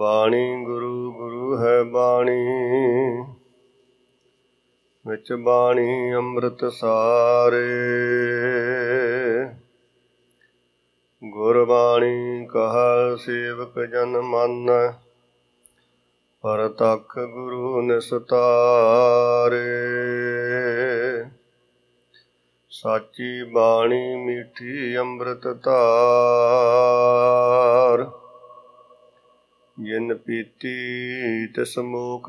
ਬਾਣੀ ਗੁਰੂ ਗੁਰੂ ਹੈ ਬਾਣੀ, ਵਿੱਚ ਬਾਣੀ ਅੰਮ੍ਰਿਤ ਸਾਰੇ। ਗੁਰਬਾਣੀ ਕਹਾ ਸੇਵਕ ਜਨ ਮਾਨੈ, ਪਰਤਖ ਗੁਰੂ ਨਿਸਤਾਰੇ। ਸਾਚੀ ਬਾਣੀ ਮੀਠੀ ਅੰਮ੍ਰਿਤ ਧਾਰ, ਜਿਨ ਪੀਤੀ ਤਿਸ ਮੁਖ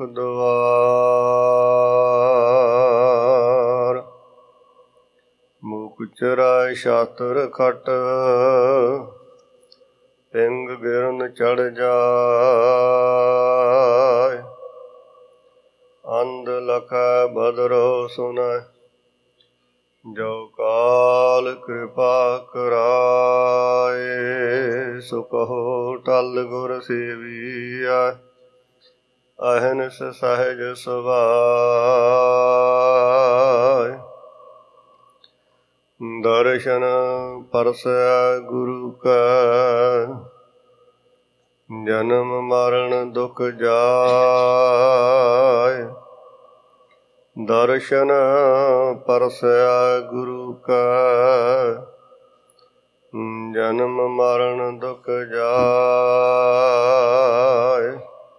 ਦੁਆਰ। ਮੂਕ ਚਰਾਇ ਸ਼ਾਸਤਰ ਖਟ, ਪਿੰਗ ਗਿਰਨ ਚੜ ਜਾਇ। ਅੰਧ ਲਖੈ ਬਦਰੋ ਸੁਨੈ, ਜੋ ਕਾਲ ਕਿਰਪਾ ਕਰਾਏ। ਸੋ ਕਹੋ ਟਲ ਗੁਰ ਸੇਵੀਐ, ਅਹਨਿਸ ਸਹਿਜ ਸੁਭਾਇ। ਦਰਸ਼ਨ ਪਰਸੈ ਗੁਰੂ ਕੈ, ਜਨਮ ਮਰਨ ਦੁਖ ਜਾਇ। ਦਰਸ਼ਨ ਪਰਸੈ ਗੁਰੂ ਕੈ, ਜਨਮ ਮਰਨ ਦੁਖ ਜਾਇ।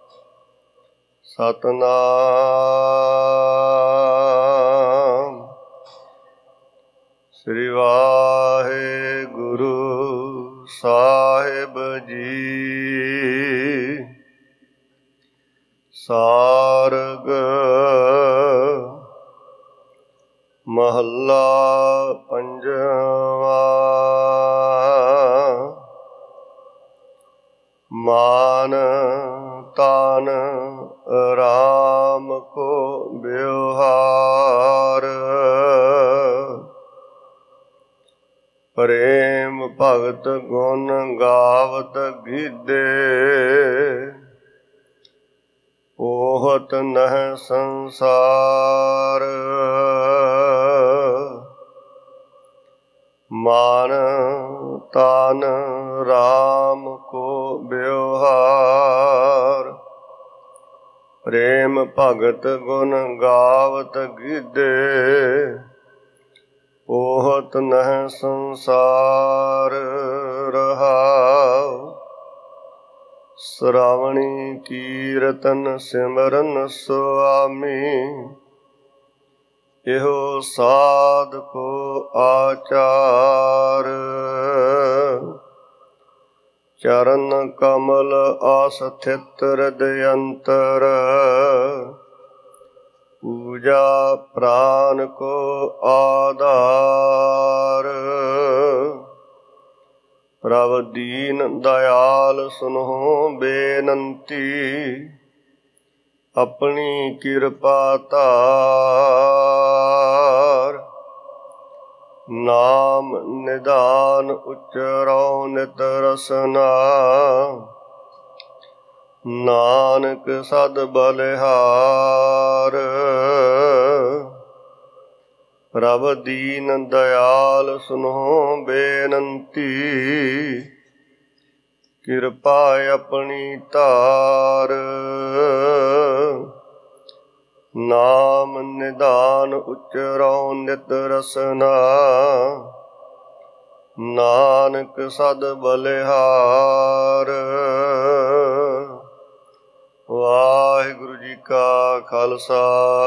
ਸਤਿਨਾਮ ਸ੍ਰੀ ਵਾਹਿਗੁਰੂ ਸਾਹਿਬ ਜੀ। ਸਾਰਗ ਮਹੱਲਾ ਪੰਜਵਾਂ। ਮਾਨ ਤਾਨ ਰਾਮ ਕੋ ਬਿਵਹਾਰ, ਪ੍ਰੇਮ ਭਗਤ ਗੁਣ ਗਾਵਤ ਗੀਧੇ। ਓਹਤ ਨਹਿ ਸੰਸਾਰ, ਮਾਨ ਤਾਨ ਰਾਮ ਕੋ ਬਿਵਹਾਰ। ਪ੍ਰੇਮ ਭਗਤ ਗੁਣ ਗਾਵਤ ਗੀਧੇ, ਓਹਤ ਨਹਿ ਸੰਸਾਰ ਰਹਾਉ। ਸ਼ਰਾਵਣੀ ਕੀਰਤਨ ਸਿਮਰਨ ਸੁਆਮੀ, ਇਹੋ ਸਾਧ ਕੋ ਆਚਾਰ। ਚਰਨ ਕਮਲ ਆਸਥਿਤ ਹਿਰਦਿ ਅੰਤਰ, ਪੂਜਾ ਪ੍ਰਾਨ ਕੋ ਆਧਾਰ। ਪ੍ਰਭ ਦੀਨ ਦਇਆਲ ਸੁਨਹੁ ਬੇਨੰਤੀ, ਆਪਣੀ ਕਿਰਪਾ ਧਾਰ। ਨਾਮ ਨਿਧਾਨ ਉਚਰਉ ਨਿਤ ਰਸਨਾ, ਨਾਨਕ ਸਦ ਬਲਿਹਾਰ। ਪ੍ਰਭ ਦੀਨ ਦਇਆਲ ਸੁਨਹੁ ਬੇਨੰਤੀ, ਕਿਰਪਾ ਆਪਣੀ ਧਾਰ। ਨਾਮ ਨਿਧਾਨ ਉਚਰਉ ਨਿਤ ਰਸਨਾ, ਨਾਨਕ ਸਦ ਬਲਿਹਾਰ। ਵਾਹਿਗੁਰੂ ਜੀ ਕਾ ਖਾਲਸਾ,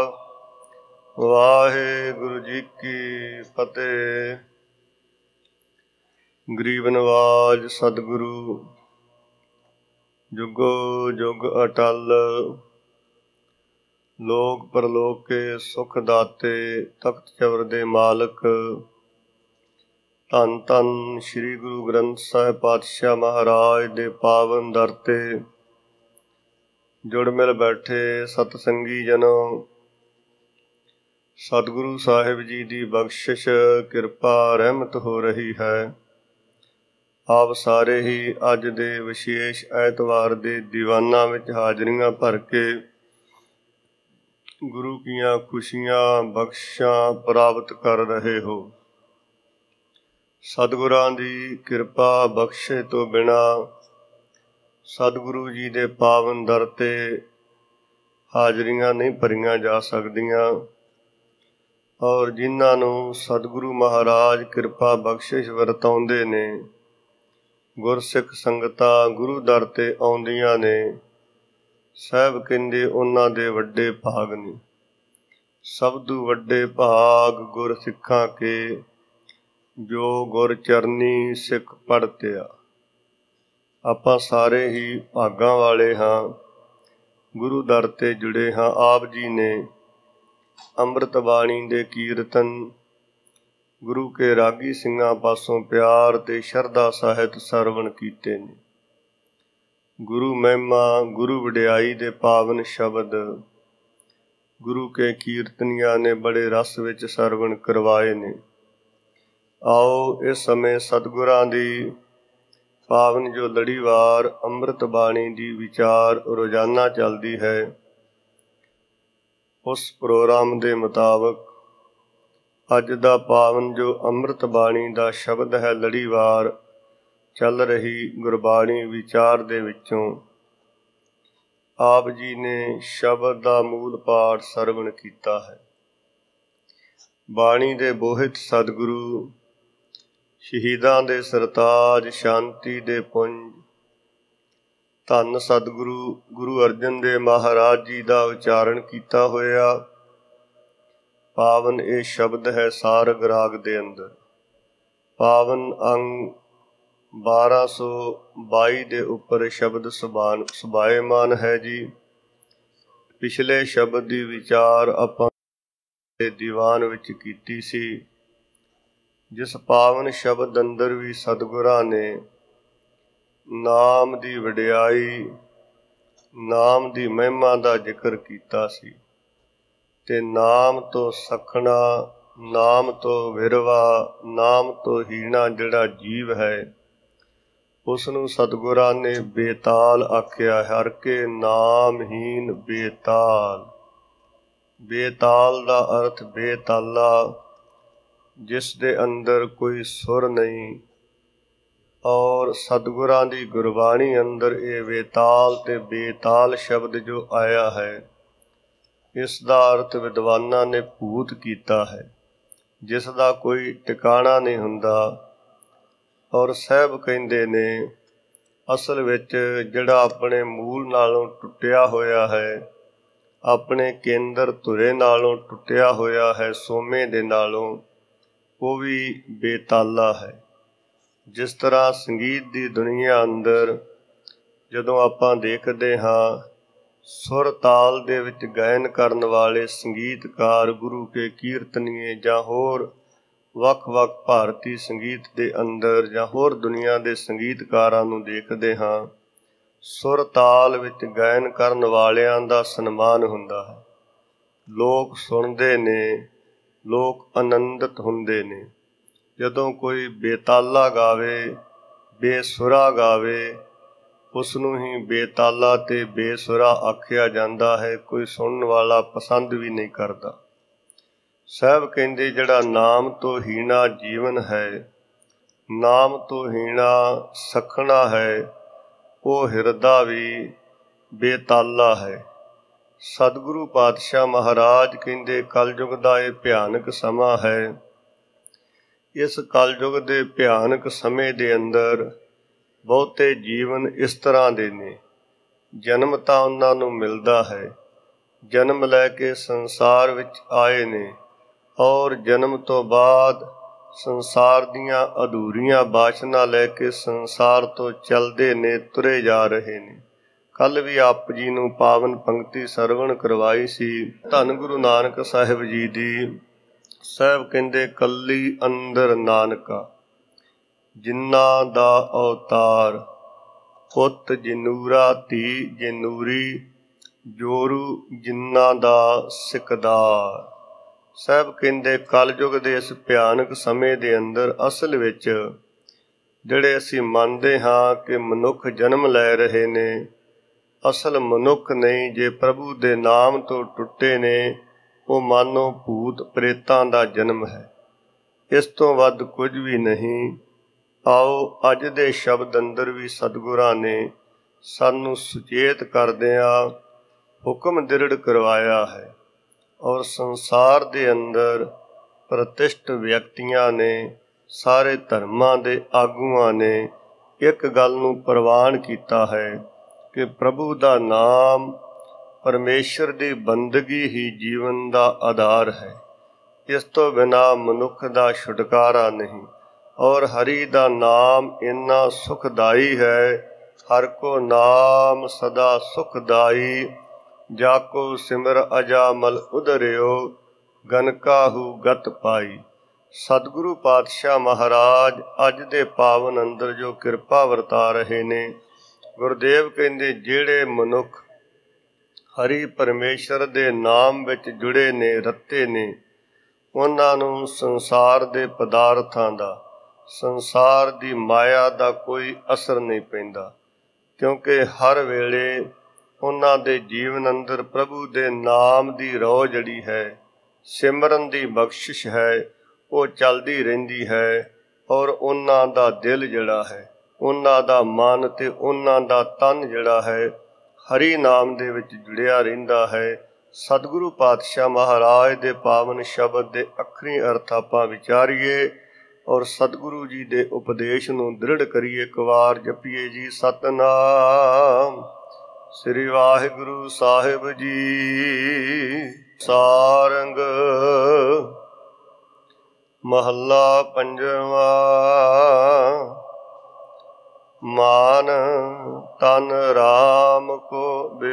ਵਾਹਿਗੁਰੂ ਜੀ ਕੀ ਫਤਿਹ। ਗਰੀਬ ਨਵਾਜ ਸਤਿਗੁਰੂ ਜੁਗੋ ਜੁਗ ਅਟਲ, ਲੋਕ ਪਰਲੋਕ ਕੇ ਸੁਖ ਦਾਤੇ, ਤਖਤ ਚਵਰ ਦੇ ਮਾਲਕ, ਧੰਨ ਧੰਨ ਸ੍ਰੀ ਗੁਰੂ ਗ੍ਰੰਥ ਸਾਹਿਬ ਪਾਤਸ਼ਾਹ ਮਹਾਰਾਜ ਦੇ ਪਾਵਨ ਦਰ ਤੇ ਜੁੜ ਮਿਲ ਬੈਠੇ ਸਤਸੰਗੀ ਜਨੋ, ਸਤਿਗੁਰੂ ਸਾਹਿਬ ਜੀ ਦੀ ਬਖਸ਼ਿਸ਼ ਕਿਰਪਾ ਰਹਿਮਤ ਹੋ ਰਹੀ ਹੈ। ਆਪ ਸਾਰੇ ਹੀ ਅੱਜ ਦੇ ਵਿਸ਼ੇਸ਼ ਐਤਵਾਰ ਦੇ ਦੀਵਾਨਾਂ ਵਿੱਚ ਹਾਜ਼ਰੀਆਂ ਭਰ ਕੇ ਗੁਰੂ ਕੀਆਂ ਖੁਸ਼ੀਆਂ ਬਖਸ਼ਾਂ ਪ੍ਰਾਪਤ ਕਰ ਰਹੇ ਹੋ। ਸਤਿਗੁਰਾਂ ਦੀ ਕਿਰਪਾ ਬਖਸ਼ੇ ਤੋਂ ਬਿਨਾਂ ਸਤਿਗੁਰੂ ਜੀ ਦੇ ਪਾਵਨ ਦਰ 'ਤੇ ਹਾਜ਼ਰੀਆਂ ਨਹੀਂ ਭਰੀਆਂ ਜਾ ਸਕਦੀਆਂ, ਔਰ ਜਿਨ੍ਹਾਂ ਨੂੰ ਸਤਿਗੁਰੂ ਮਹਾਰਾਜ ਕਿਰਪਾ ਬਖਸ਼ਿਸ਼ ਵਰਤਾਉਂਦੇ ਨੇ, ਗੁਰਸਿੱਖ ਸੰਗਤਾਂ ਗੁਰੂ ਦਰ 'ਤੇ ਆਉਂਦੀਆਂ ਨੇ, ਸਾਹਿਬ ਕਹਿੰਦੇ ਉਹਨਾਂ ਦੇ ਵੱਡੇ ਭਾਗ ਨੇ। ਸਬਦੂ ਵੱਡੇ ਭਾਗ ਗੁਰ ਸਿੱਖਾਂ ਕੇ, ਜੋ ਗੁਰ ਚਰਨੀ ਸਿੱਖ ਪੜ੍ਹਤਿਆ। ਆਪਾਂ ਸਾਰੇ ਹੀ ਭਾਗਾਂ ਵਾਲੇ ਹਾਂ, ਗੁਰੂ ਦਰ 'ਤੇ ਜੁੜੇ ਹਾਂ। ਆਪ ਜੀ ਨੇ ਅੰਮ੍ਰਿਤ ਬਾਣੀ ਦੇ ਕੀਰਤਨ ਗੁਰੂ ਕੇ ਰਾਗੀ ਸਿੰਘਾਂ ਪਾਸੋਂ ਪਿਆਰ ਤੇ ਸ਼ਰਧਾ ਸਾਹਿਤ ਸਰਵਣ ਕੀਤੇ ਨੇ। ਗੁਰੂ ਮਹਿਮਾ, ਗੁਰੂ ਵਡਿਆਈ ਦੇ ਪਾਵਨ ਸ਼ਬਦ ਗੁਰੂ ਕੇ ਕੀਰਤਨੀਆਂ ਨੇ ਬੜੇ ਰਸ ਵਿੱਚ ਸਰਵਣ ਕਰਵਾਏ ਨੇ। ਆਓ ਇਸ ਸਮੇਂ ਸਤਿਗੁਰਾਂ ਦੀ ਪਾਵਨ ਜੋ ਲੜੀਵਾਰ ਅੰਮ੍ਰਿਤ ਬਾਣੀ ਦੀ ਵਿਚਾਰ ਰੋਜ਼ਾਨਾ ਚੱਲਦੀ ਹੈ, ਉਸ ਪ੍ਰੋਗਰਾਮ ਦੇ ਮੁਤਾਬਕ ਅੱਜ ਦਾ ਪਾਵਨ ਜੋ ਅੰਮ੍ਰਿਤ ਬਾਣੀ ਦਾ ਸ਼ਬਦ ਹੈ, ਲੜੀਵਾਰ ਚੱਲ ਰਹੀ ਗੁਰਬਾਣੀ ਵਿਚਾਰ ਦੇ ਵਿੱਚੋਂ ਆਪ ਜੀ ਨੇ ਸ਼ਬਦ ਦਾ ਮੂਲ ਪਾਠ ਸਰਵਣ ਕੀਤਾ ਹੈ। ਬਾਣੀ ਦੇ ਬੋਹਿਤ ਸਤਿਗੁਰੂ, ਸ਼ਹੀਦਾਂ ਦੇ ਸਰਤਾਜ, ਸ਼ਾਂਤੀ ਦੇ ਪੁੰਜ, ਧੰਨ ਸਤਿਗੁਰੂ ਗੁਰੂ ਅਰਜਨ ਦੇਵ ਮਹਾਰਾਜ ਜੀ ਦਾ ਉਚਾਰਨ ਕੀਤਾ ਹੋਇਆ ਪਾਵਨ ਇਹ ਸ਼ਬਦ ਹੈ। ਸਾਰਗ ਰਾਗ ਦੇ ਅੰਦਰ ਪਾਵਨ ਅੰਗ 1222 ਦੇ ਉੱਪਰ ਸ਼ਬਦ ਸੁਭਾਏਮਾਨ ਹੈ ਜੀ। ਪਿਛਲੇ ਸ਼ਬਦ ਦੀ ਵਿਚਾਰ ਆਪਾਂ ਦੀਵਾਨ ਵਿੱਚ ਕੀਤੀ ਸੀ, ਜਿਸ ਪਾਵਨ ਸ਼ਬਦ ਅੰਦਰ ਵੀ ਸਤਿਗੁਰਾਂ ਨੇ ਨਾਮ ਦੀ ਵਡਿਆਈ, ਨਾਮ ਦੀ ਮਹਿਮਾ ਦਾ ਜ਼ਿਕਰ ਕੀਤਾ ਸੀ। ਤੇ ਨਾਮ ਤੋਂ ਸਖਣਾ, ਨਾਮ ਤੋਂ ਵਿਰਵਾ, ਨਾਮ ਤੋਂ ਹੀਣਾ ਜਿਹੜਾ ਜੀਵ ਹੈ, ਉਸ ਨੂੰ ਸਤਿਗੁਰਾਂ ਨੇ ਬੇਤਾਲ ਆਖਿਆ। ਹਰ ਕੇ ਨਾਮਹੀਨ ਬੇਤਾਲ। ਬੇਤਾਲ ਦਾ ਅਰਥ ਬੇਤਾਲਾ, ਜਿਸ ਦੇ ਅੰਦਰ ਕੋਈ ਸੁਰ ਨਹੀਂ। ਔਰ ਸਤਿਗੁਰਾਂ ਦੀ ਗੁਰਬਾਣੀ ਅੰਦਰ ਇਹ ਬੇਤਾਲ ਤੇ ਬੇਤਾਲ ਸ਼ਬਦ ਜੋ ਆਇਆ ਹੈ, ਇਸ ਦਾ ਅਰਥ ਵਿਦਵਾਨਾਂ ਨੇ ਭੂਤ ਕੀਤਾ ਹੈ, ਜਿਸ ਦਾ ਕੋਈ ਟਿਕਾਣਾ ਨਹੀਂ ਹੁੰਦਾ। ਔਰ ਸਾਹਿਬ ਕਹਿੰਦੇ ਨੇ ਅਸਲ ਵਿੱਚ ਜਿਹੜਾ ਆਪਣੇ ਮੂਲ ਨਾਲੋਂ ਟੁੱਟਿਆ ਹੋਇਆ ਹੈ, ਆਪਣੇ ਕੇਂਦਰ ਧੁਰੇ ਨਾਲੋਂ ਟੁੱਟਿਆ ਹੋਇਆ ਹੈ, ਸੋਮੇ ਦੇ ਨਾਲੋਂ, ਉਹ ਵੀ ਬੇਤਾਲਾ ਹੈ। ਜਿਸ ਤਰ੍ਹਾਂ ਸੰਗੀਤ ਦੀ ਦੁਨੀਆ ਅੰਦਰ ਜਦੋਂ ਆਪਾਂ ਦੇਖਦੇ ਹਾਂ, ਸੁਰ ਤਾਲ ਦੇ ਵਿੱਚ ਗਾਇਨ ਕਰਨ ਵਾਲੇ ਸੰਗੀਤਕਾਰ, ਗੁਰੂ ਕੇ ਕੀਰਤਨੀਏ ਜਾਂ ਹੋਰ ਵੱਖ-ਵੱਖ ਭਾਰਤੀ ਸੰਗੀਤ ਦੇ ਅੰਦਰ ਜਾਂ ਹੋਰ ਦੁਨੀਆ ਦੇ ਸੰਗੀਤਕਾਰਾਂ ਨੂੰ ਦੇਖਦੇ ਹਾਂ, ਸੁਰ ਤਾਲ ਵਿੱਚ ਗਾਇਨ ਕਰਨ ਵਾਲਿਆਂ ਦਾ ਸਨਮਾਨ ਹੁੰਦਾ ਹੈ। ਲੋਕ ਸੁਣਦੇ ਨੇ, ਲੋਕ ਆਨੰਦਿਤ ਹੁੰਦੇ ਨੇ। ਜਦੋਂ ਕੋਈ ਬੇਤਾਲਾ ਗਾਵੇ, ਬੇਸੁਰਾ ਗਾਵੇ, ਉਸ ਨੂੰ ਹੀ ਬੇਤਾਲਾ ਤੇ ਬੇਸੁਰਾ ਆਖਿਆ ਜਾਂਦਾ ਹੈ। ਕੋਈ ਸੁਣਨ ਵਾਲਾ ਪਸੰਦ ਵੀ ਨਹੀਂ ਕਰਦਾ। ਸਾਹਿਬ ਕਹਿੰਦੇ ਜਿਹੜਾ ਨਾਮ ਤੋਂ ਹੀਣਾ ਜੀਵਨ ਹੈ, ਨਾਮ ਤੋਂ ਹੀਣਾ ਸਖਣਾ ਹੈ, ਉਹ ਹਿਰਦਾ ਵੀ ਬੇਤਾਲਾ ਹੈ। ਸਤਿਗੁਰੂ ਪਾਤਸ਼ਾਹ ਮਹਾਰਾਜ ਕਹਿੰਦੇ ਕਲਯੁਗ ਦਾ ਇਹ ਭਿਆਨਕ ਸਮਾਂ ਹੈ। ਇਸ ਕਲਯੁਗ ਦੇ ਭਿਆਨਕ ਸਮੇਂ ਦੇ ਅੰਦਰ ਬਹੁਤੇ ਜੀਵਨ ਇਸ ਤਰ੍ਹਾਂ ਦੇ ਨੇ। ਜਨਮ ਤਾਂ ਉਹਨਾਂ ਨੂੰ ਮਿਲਦਾ ਹੈ, ਜਨਮ ਲੈ ਕੇ ਸੰਸਾਰ ਵਿੱਚ ਆਏ ਨੇ, ਔਰ ਜਨਮ ਤੋਂ ਬਾਅਦ ਸੰਸਾਰ ਦੀਆਂ ਅਧੂਰੀਆਂ ਬਾਸ਼ਨਾ ਲੈ ਕੇ ਸੰਸਾਰ ਤੋਂ ਚੱਲਦੇ ਨੇ, ਤੁਰੇ ਜਾ ਰਹੇ ਨੇ। ਕੱਲ੍ਹ ਵੀ ਆਪ ਜੀ ਨੂੰ ਪਾਵਨ ਪੰਕਤੀ ਸਰਵਣ ਕਰਵਾਈ ਸੀ ਧੰਨ ਗੁਰੂ ਨਾਨਕ ਸਾਹਿਬ ਜੀ ਦੀ। ਸਾਹਿਬ ਕਹਿੰਦੇ ਕੱਲੀ ਅੰਦਰ ਨਾਨਕਾ, ਜਿਨ੍ਹਾਂ ਦਾ ਅਵਤਾਰ, ਪੁੱਤ ਜਨੂਰਾ, ਧੀ ਜਨੂਰੀ, ਜੋਰੂ ਜਿਨ੍ਹਾਂ ਦਾ ਸਿਕਦਾਰ। ਸਾਹਿਬ ਕਹਿੰਦੇ ਕਲਯੁਗ ਦੇ ਇਸ ਭਿਆਨਕ ਸਮੇਂ ਦੇ ਅੰਦਰ ਅਸਲ ਵਿੱਚ ਜਿਹੜੇ ਅਸੀਂ ਮੰਨਦੇ ਹਾਂ ਕਿ ਮਨੁੱਖ ਜਨਮ ਲੈ ਰਹੇ ਨੇ, ਅਸਲ ਮਨੁੱਖ ਨਹੀਂ। ਜੇ ਪ੍ਰਭੂ ਦੇ ਨਾਮ ਤੋਂ ਟੁੱਟੇ ਨੇ, ਉਹ ਮਾਨੋ ਭੂਤ ਪ੍ਰੇਤਾਂ ਦਾ ਜਨਮ ਹੈ। ਇਸ ਤੋਂ ਵੱਧ ਕੁਝ ਵੀ ਨਹੀਂ। ਆਓ ਅੱਜ ਦੇ ਸ਼ਬਦ ਅੰਦਰ ਵੀ ਸਤਿਗੁਰਾਂ ਨੇ ਸਾਨੂੰ ਸੁਚੇਤ ਕਰਦਿਆਂ ਹੁਕਮ ਦ੍ਰਿੜ ਕਰਵਾਇਆ ਹੈ। ਔਰ ਸੰਸਾਰ ਦੇ ਅੰਦਰ ਪ੍ਰਤਿਸ਼ਠ ਵਿਅਕਤੀਆਂ ਨੇ, ਸਾਰੇ ਧਰਮਾਂ ਦੇ ਆਗੂਆਂ ਨੇ ਇੱਕ ਗੱਲ ਨੂੰ ਪ੍ਰਵਾਨ ਕੀਤਾ ਹੈ ਕਿ ਪ੍ਰਭੂ ਦਾ ਨਾਮ, ਪਰਮੇਸ਼ਰ ਦੀ ਬੰਦਗੀ ਹੀ ਜੀਵਨ ਦਾ ਆਧਾਰ ਹੈ। ਇਸ ਤੋਂ ਬਿਨਾਂ ਮਨੁੱਖ ਦਾ ਛੁਟਕਾਰਾ ਨਹੀਂ। ਔਰ ਹਰੀ ਦਾ ਨਾਮ ਇੰਨਾ ਸੁਖਦਾਈ ਹੈ। ਹਰ ਕੋ ਨਾਮ ਸਦਾ ਸੁਖਦਾਈ, ਜਾ ਕੋ ਸਿਮਰ ਅਜਾਮਲ ਉਧਰਿਓ, ਗਨਕਾਹੂ ਗਤ ਪਾਈ। ਸਤਿਗੁਰੂ ਪਾਤਸ਼ਾਹ ਮਹਾਰਾਜ ਅੱਜ ਦੇ ਪਾਵਨ ਅੰਦਰ ਜੋ ਕਿਰਪਾ ਵਰਤਾ ਰਹੇ ਨੇ, ਗੁਰਦੇਵ ਕਹਿੰਦੇ ਜਿਹੜੇ ਮਨੁੱਖ ਹਰੀ ਪਰਮੇਸ਼ਰ ਦੇ ਨਾਮ ਵਿੱਚ ਜੁੜੇ ਨੇ, ਰੱਤੇ ਨੇ, ਉਹਨਾਂ ਨੂੰ ਸੰਸਾਰ ਦੇ ਪਦਾਰਥਾਂ ਦਾ, ਸੰਸਾਰ ਦੀ ਮਾਇਆ ਦਾ ਕੋਈ ਅਸਰ ਨਹੀਂ ਪੈਂਦਾ, ਕਿਉਂਕਿ ਹਰ ਵੇਲੇ ਉਹਨਾਂ ਦੇ ਜੀਵਨ ਅੰਦਰ ਪ੍ਰਭੂ ਦੇ ਨਾਮ ਦੀ ਰੌ ਜਿਹੜੀ ਹੈ, ਸਿਮਰਨ ਦੀ ਬਖਸ਼ਿਸ਼ ਹੈ, ਉਹ ਚੱਲਦੀ ਰਹਿੰਦੀ ਹੈ। ਔਰ ਉਹਨਾਂ ਦਾ ਦਿਲ ਜਿਹੜਾ ਹੈ, ਉਹਨਾਂ ਦਾ ਮਨ ਤੇ ਉਹਨਾਂ ਦਾ ਤਨ ਜਿਹੜਾ ਹੈ, ਹਰੀ ਨਾਮ ਦੇ ਵਿੱਚ ਜੁੜਿਆ ਰਹਿੰਦਾ ਹੈ। ਸਤਿਗੁਰੂ ਪਾਤਸ਼ਾਹ ਮਹਾਰਾਜ ਦੇ ਪਾਵਨ ਸ਼ਬਦ ਦੇ ਅੱਖਰੀ ਅਰਥ ਆਪਾਂ ਵਿਚਾਰੀਏ ਔਰ ਸਤਿਗੁਰੂ ਜੀ ਦੇ ਉਪਦੇਸ਼ ਨੂੰ ਦ੍ਰਿੜ ਕਰੀਏ। ਇੱਕ ਵਾਰ ਜਪੀਏ ਜੀ ਸਤਿਨਾਮ ਸ੍ਰੀ ਵਾਹਿਗੁਰੂ ਸਾਹਿਬ ਜੀ। ਸਾਰੰਗ ਮਹੱਲਾ ਪੰਜਵਾਂ। ਮਾਨ ਤਨ ਰਾਮ ਕੋ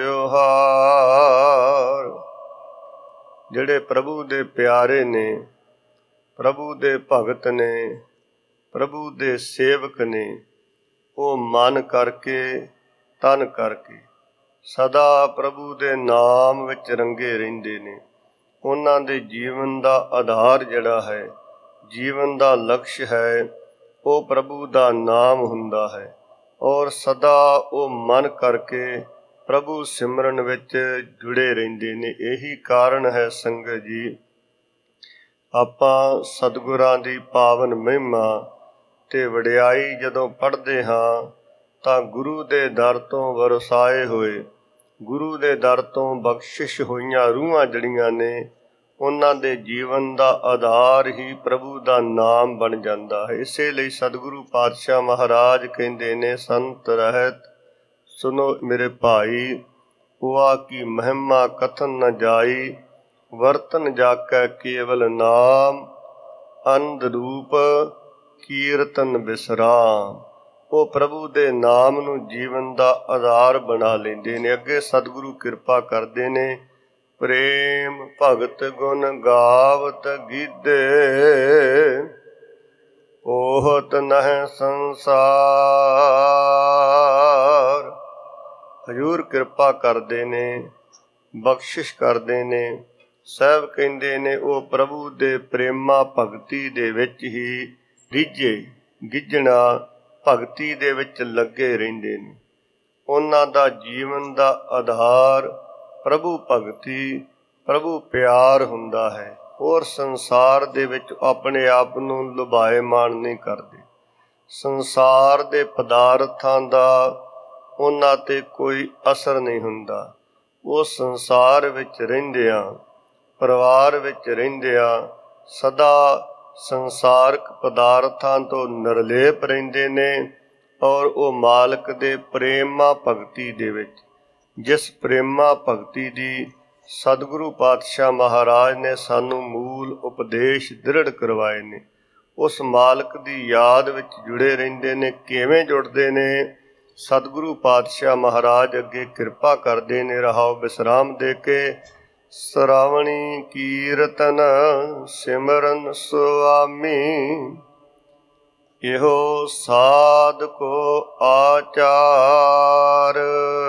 ਵਿਵਹਾਰ। ਜਿਹੜੇ ਪ੍ਰਭੂ ਦੇ ਪਿਆਰੇ ਨੇ, ਪ੍ਰਭੂ ਦੇ ਭਗਤ ਨੇ, ਪ੍ਰਭੂ ਦੇ ਸੇਵਕ ਨੇ, ਉਹ ਮਨ ਕਰਕੇ, ਤਨ ਕਰਕੇ ਸਦਾ ਪ੍ਰਭੂ ਦੇ ਨਾਮ ਵਿੱਚ ਰੰਗੇ ਰਹਿੰਦੇ ਨੇ। ਉਹਨਾਂ ਦੇ ਜੀਵਨ ਦਾ ਆਧਾਰ ਜਿਹੜਾ ਹੈ, ਜੀਵਨ ਦਾ ਲਕਸ਼ ਹੈ, ਉਹ ਪ੍ਰਭੂ ਦਾ ਨਾਮ ਹੁੰਦਾ ਹੈ। ਔਰ ਸਦਾ ਉਹ ਮਨ ਕਰਕੇ ਪ੍ਰਭੂ ਸਿਮਰਨ ਵਿੱਚ ਜੁੜੇ ਰਹਿੰਦੇ ਨੇ। ਇਹੀ ਕਾਰਨ ਹੈ ਸੰਗਤ ਜੀ, ਆਪਾਂ ਸਤਿਗੁਰਾਂ ਦੀ ਪਾਵਨ ਮਹਿਮਾ ਤੇ ਵਡਿਆਈ ਜਦੋਂ ਪੜ੍ਹਦੇ ਹਾਂ ਤਾਂ ਗੁਰੂ ਦੇ ਦਰ ਤੋਂ ਵਰਸਾਏ ਹੋਏ, ਗੁਰੂ ਦੇ ਦਰ ਤੋਂ ਬਖਸ਼ਿਸ਼ ਹੋਈਆਂ ਰੂਹਾਂ ਜਿਹੜੀਆਂ ਨੇ, ਉਹਨਾਂ ਦੇ ਜੀਵਨ ਦਾ ਆਧਾਰ ਹੀ ਪ੍ਰਭੂ ਦਾ ਨਾਮ ਬਣ ਜਾਂਦਾ ਹੈ। ਇਸੇ ਲਈ ਸਤਿਗੁਰੂ ਪਾਤਸ਼ਾਹ ਮਹਾਰਾਜ ਕਹਿੰਦੇ ਨੇ, ਸੰਤ ਰਹਿਤ ਸੁਨੋ ਮੇਰੇ ਭਾਈ, ਹੁਆ ਕੀ ਮਹਿਮਾ ਕਥਨ ਨ ਜਾਈ, ਵਰਤਨ ਜਾਕੈ ਕੇਵਲ ਨਾਮ, ਅੰਧ ਰੂਪ ਕੀਰਤਨ ਬਿਸਰਾਮ। ਉਹ ਪ੍ਰਭੂ ਦੇ ਨਾਮ ਨੂੰ ਜੀਵਨ ਦਾ ਆਧਾਰ ਬਣਾ ਲੈਂਦੇ ਨੇ। ਅੱਗੇ ਸਤਿਗੁਰੂ ਕਿਰਪਾ ਕਰਦੇ ਨੇ, ਪ੍ਰੇਮ ਭਗਤ ਗੁਣ ਗਾਵਤ ਗੀਧੇ, ਓਹਤ ਨਹਿ ਸੰਸਾਰ। ਹਜ਼ੂਰ ਕਿਰਪਾ ਕਰਦੇ ਨੇ, ਬਖਸ਼ਿਸ਼ ਕਰਦੇ ਨੇ। ਸਾਹਿਬ ਕਹਿੰਦੇ ਨੇ ਉਹ ਪ੍ਰਭੂ ਦੇ ਪ੍ਰੇਮਾ ਭਗਤੀ ਦੇ ਵਿੱਚ ਹੀ ਰਿੱਝੇ, ਗਿੱਝਣਾ, ਭਗਤੀ ਦੇ ਵਿੱਚ ਲੱਗੇ ਰਹਿੰਦੇ ਨੇ। ਉਹਨਾਂ ਦਾ ਜੀਵਨ ਦਾ ਆਧਾਰ ਪ੍ਰਭੂ ਭਗਤੀ, ਪ੍ਰਭੂ ਪਿਆਰ ਹੁੰਦਾ ਹੈ। ਹੋਰ ਸੰਸਾਰ ਦੇ ਵਿੱਚ ਆਪਣੇ ਆਪ ਨੂੰ ਲੁਭਾਏਮਾਨ ਨਹੀਂ ਕਰਦੇ। ਸੰਸਾਰ ਦੇ ਪਦਾਰਥਾਂ ਦਾ ਉਹਨਾਂ 'ਤੇ ਕੋਈ ਅਸਰ ਨਹੀਂ ਹੁੰਦਾ। ਉਹ ਸੰਸਾਰ ਵਿੱਚ ਰਹਿੰਦਿਆਂ, ਪਰਿਵਾਰ ਵਿੱਚ ਰਹਿੰਦਿਆਂ ਸਦਾ ਸੰਸਾਰਕ ਪਦਾਰਥਾਂ ਤੋਂ ਨਿਰਲੇਪ ਰਹਿੰਦੇ ਨੇ। ਔਰ ਉਹ ਮਾਲਕ ਦੇ ਪ੍ਰੇਮਾ ਭਗਤੀ ਦੇ ਵਿੱਚ, ਜਿਸ ਪ੍ਰੇਮਾ ਭਗਤੀ ਦੀ ਸਤਿਗੁਰੂ ਪਾਤਸ਼ਾਹ ਮਹਾਰਾਜ ਨੇ ਸਾਨੂੰ ਮੂਲ ਉਪਦੇਸ਼ ਦ੍ਰਿੜ ਕਰਵਾਏ ਨੇ, ਉਸ ਮਾਲਕ ਦੀ ਯਾਦ ਵਿੱਚ ਜੁੜੇ ਰਹਿੰਦੇ ਨੇ। ਕਿਵੇਂ ਜੁੜਦੇ ਨੇ? ਸਤਿਗੁਰੂ ਪਾਤਸ਼ਾਹ ਮਹਾਰਾਜ ਅੱਗੇ ਕਿਰਪਾ ਕਰਦੇ ਨੇ, ਰਹਾਓ ਵਿਸਰਾਮ ਦੇ ਕੇ, ਸਰਾਵਣੀ ਕੀਰਤਨ ਸਿਮਰਨ ਸੁਆਮੀ, ਇਹੋ ਸਾਧ ਕੋ ਆਚਾਰ।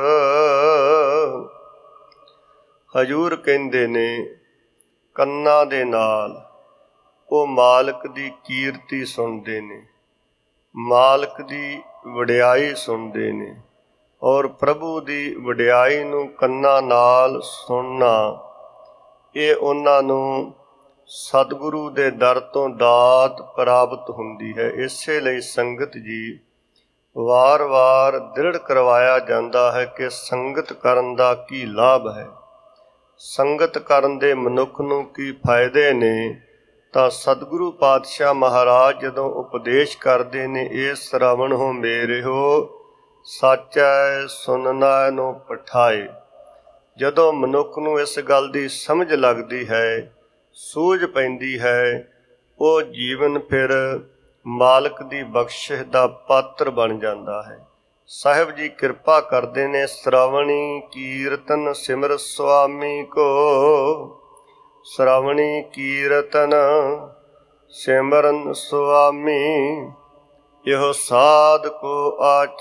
ਹਜ਼ੂਰ ਕਹਿੰਦੇ ਨੇ, ਕੰਨਾਂ ਦੇ ਨਾਲ ਉਹ ਮਾਲਕ ਦੀ ਕੀਰਤੀ ਸੁਣਦੇ ਨੇ, ਮਾਲਕ ਦੀ ਵਡਿਆਈ ਸੁਣਦੇ ਨੇ। ਔਰ ਪ੍ਰਭੂ ਦੀ ਵਡਿਆਈ ਨੂੰ ਕੰਨਾਂ ਨਾਲ ਸੁਣਨਾ, ਇਹ ਉਹਨਾਂ ਨੂੰ ਸਤਿਗੁਰੂ ਦੇ ਦਰ ਤੋਂ ਦਾਤ ਪ੍ਰਾਪਤ ਹੁੰਦੀ ਹੈ। ਇਸੇ ਲਈ ਸੰਗਤ ਜੀ, ਵਾਰ-ਵਾਰ ਦ੍ਰਿੜ ਕਰਵਾਇਆ ਜਾਂਦਾ ਹੈ ਕਿ ਸੰਗਤ ਕਰਨ ਦਾ ਕੀ ਲਾਭ ਹੈ, ਸੰਗਤ ਕਰਨ ਦੇ ਮਨੁੱਖ ਨੂੰ ਕੀ ਫਾਇਦੇ ਨੇ। ਤਾਂ ਸਤਿਗੁਰੂ ਪਾਤਸ਼ਾਹ ਮਹਾਰਾਜ ਜਦੋਂ ਉਪਦੇਸ਼ ਕਰਦੇ ਨੇ, ਇਹ ਸ਼ਰਵਣ ਹੋ ਮੇਰਿਓ ਸਾਚੈ ਸੁਨਨਾ ਨੂੰ ਪਠਾਏ। ਜਦੋਂ ਮਨੁੱਖ ਨੂੰ ਇਸ ਗੱਲ ਦੀ ਸਮਝ ਲੱਗਦੀ ਹੈ, ਸੂਝ ਪੈਂਦੀ ਹੈ, ਉਹ ਜੀਵਨ ਫਿਰ ਮਾਲਕ ਦੀ ਬਖਸ਼ਿਸ਼ ਦਾ ਪਾਤਰ ਬਣ ਜਾਂਦਾ ਹੈ। ਸਾਹਿਬ ਜੀ ਕਿਰਪਾ ਕਰਦੇ ਨੇ, ਸ਼੍ਰਵਣੀ ਕੀਰਤਨ ਸਿਮਰ ਸੁਆਮੀ ਕੋ, ਸ਼੍ਰਵਣੀ ਕੀਰਤਨ ਸਿਮਰਨ ਸੁਆਮੀ, ਇਹੋ ਸਾਧ ਕੋ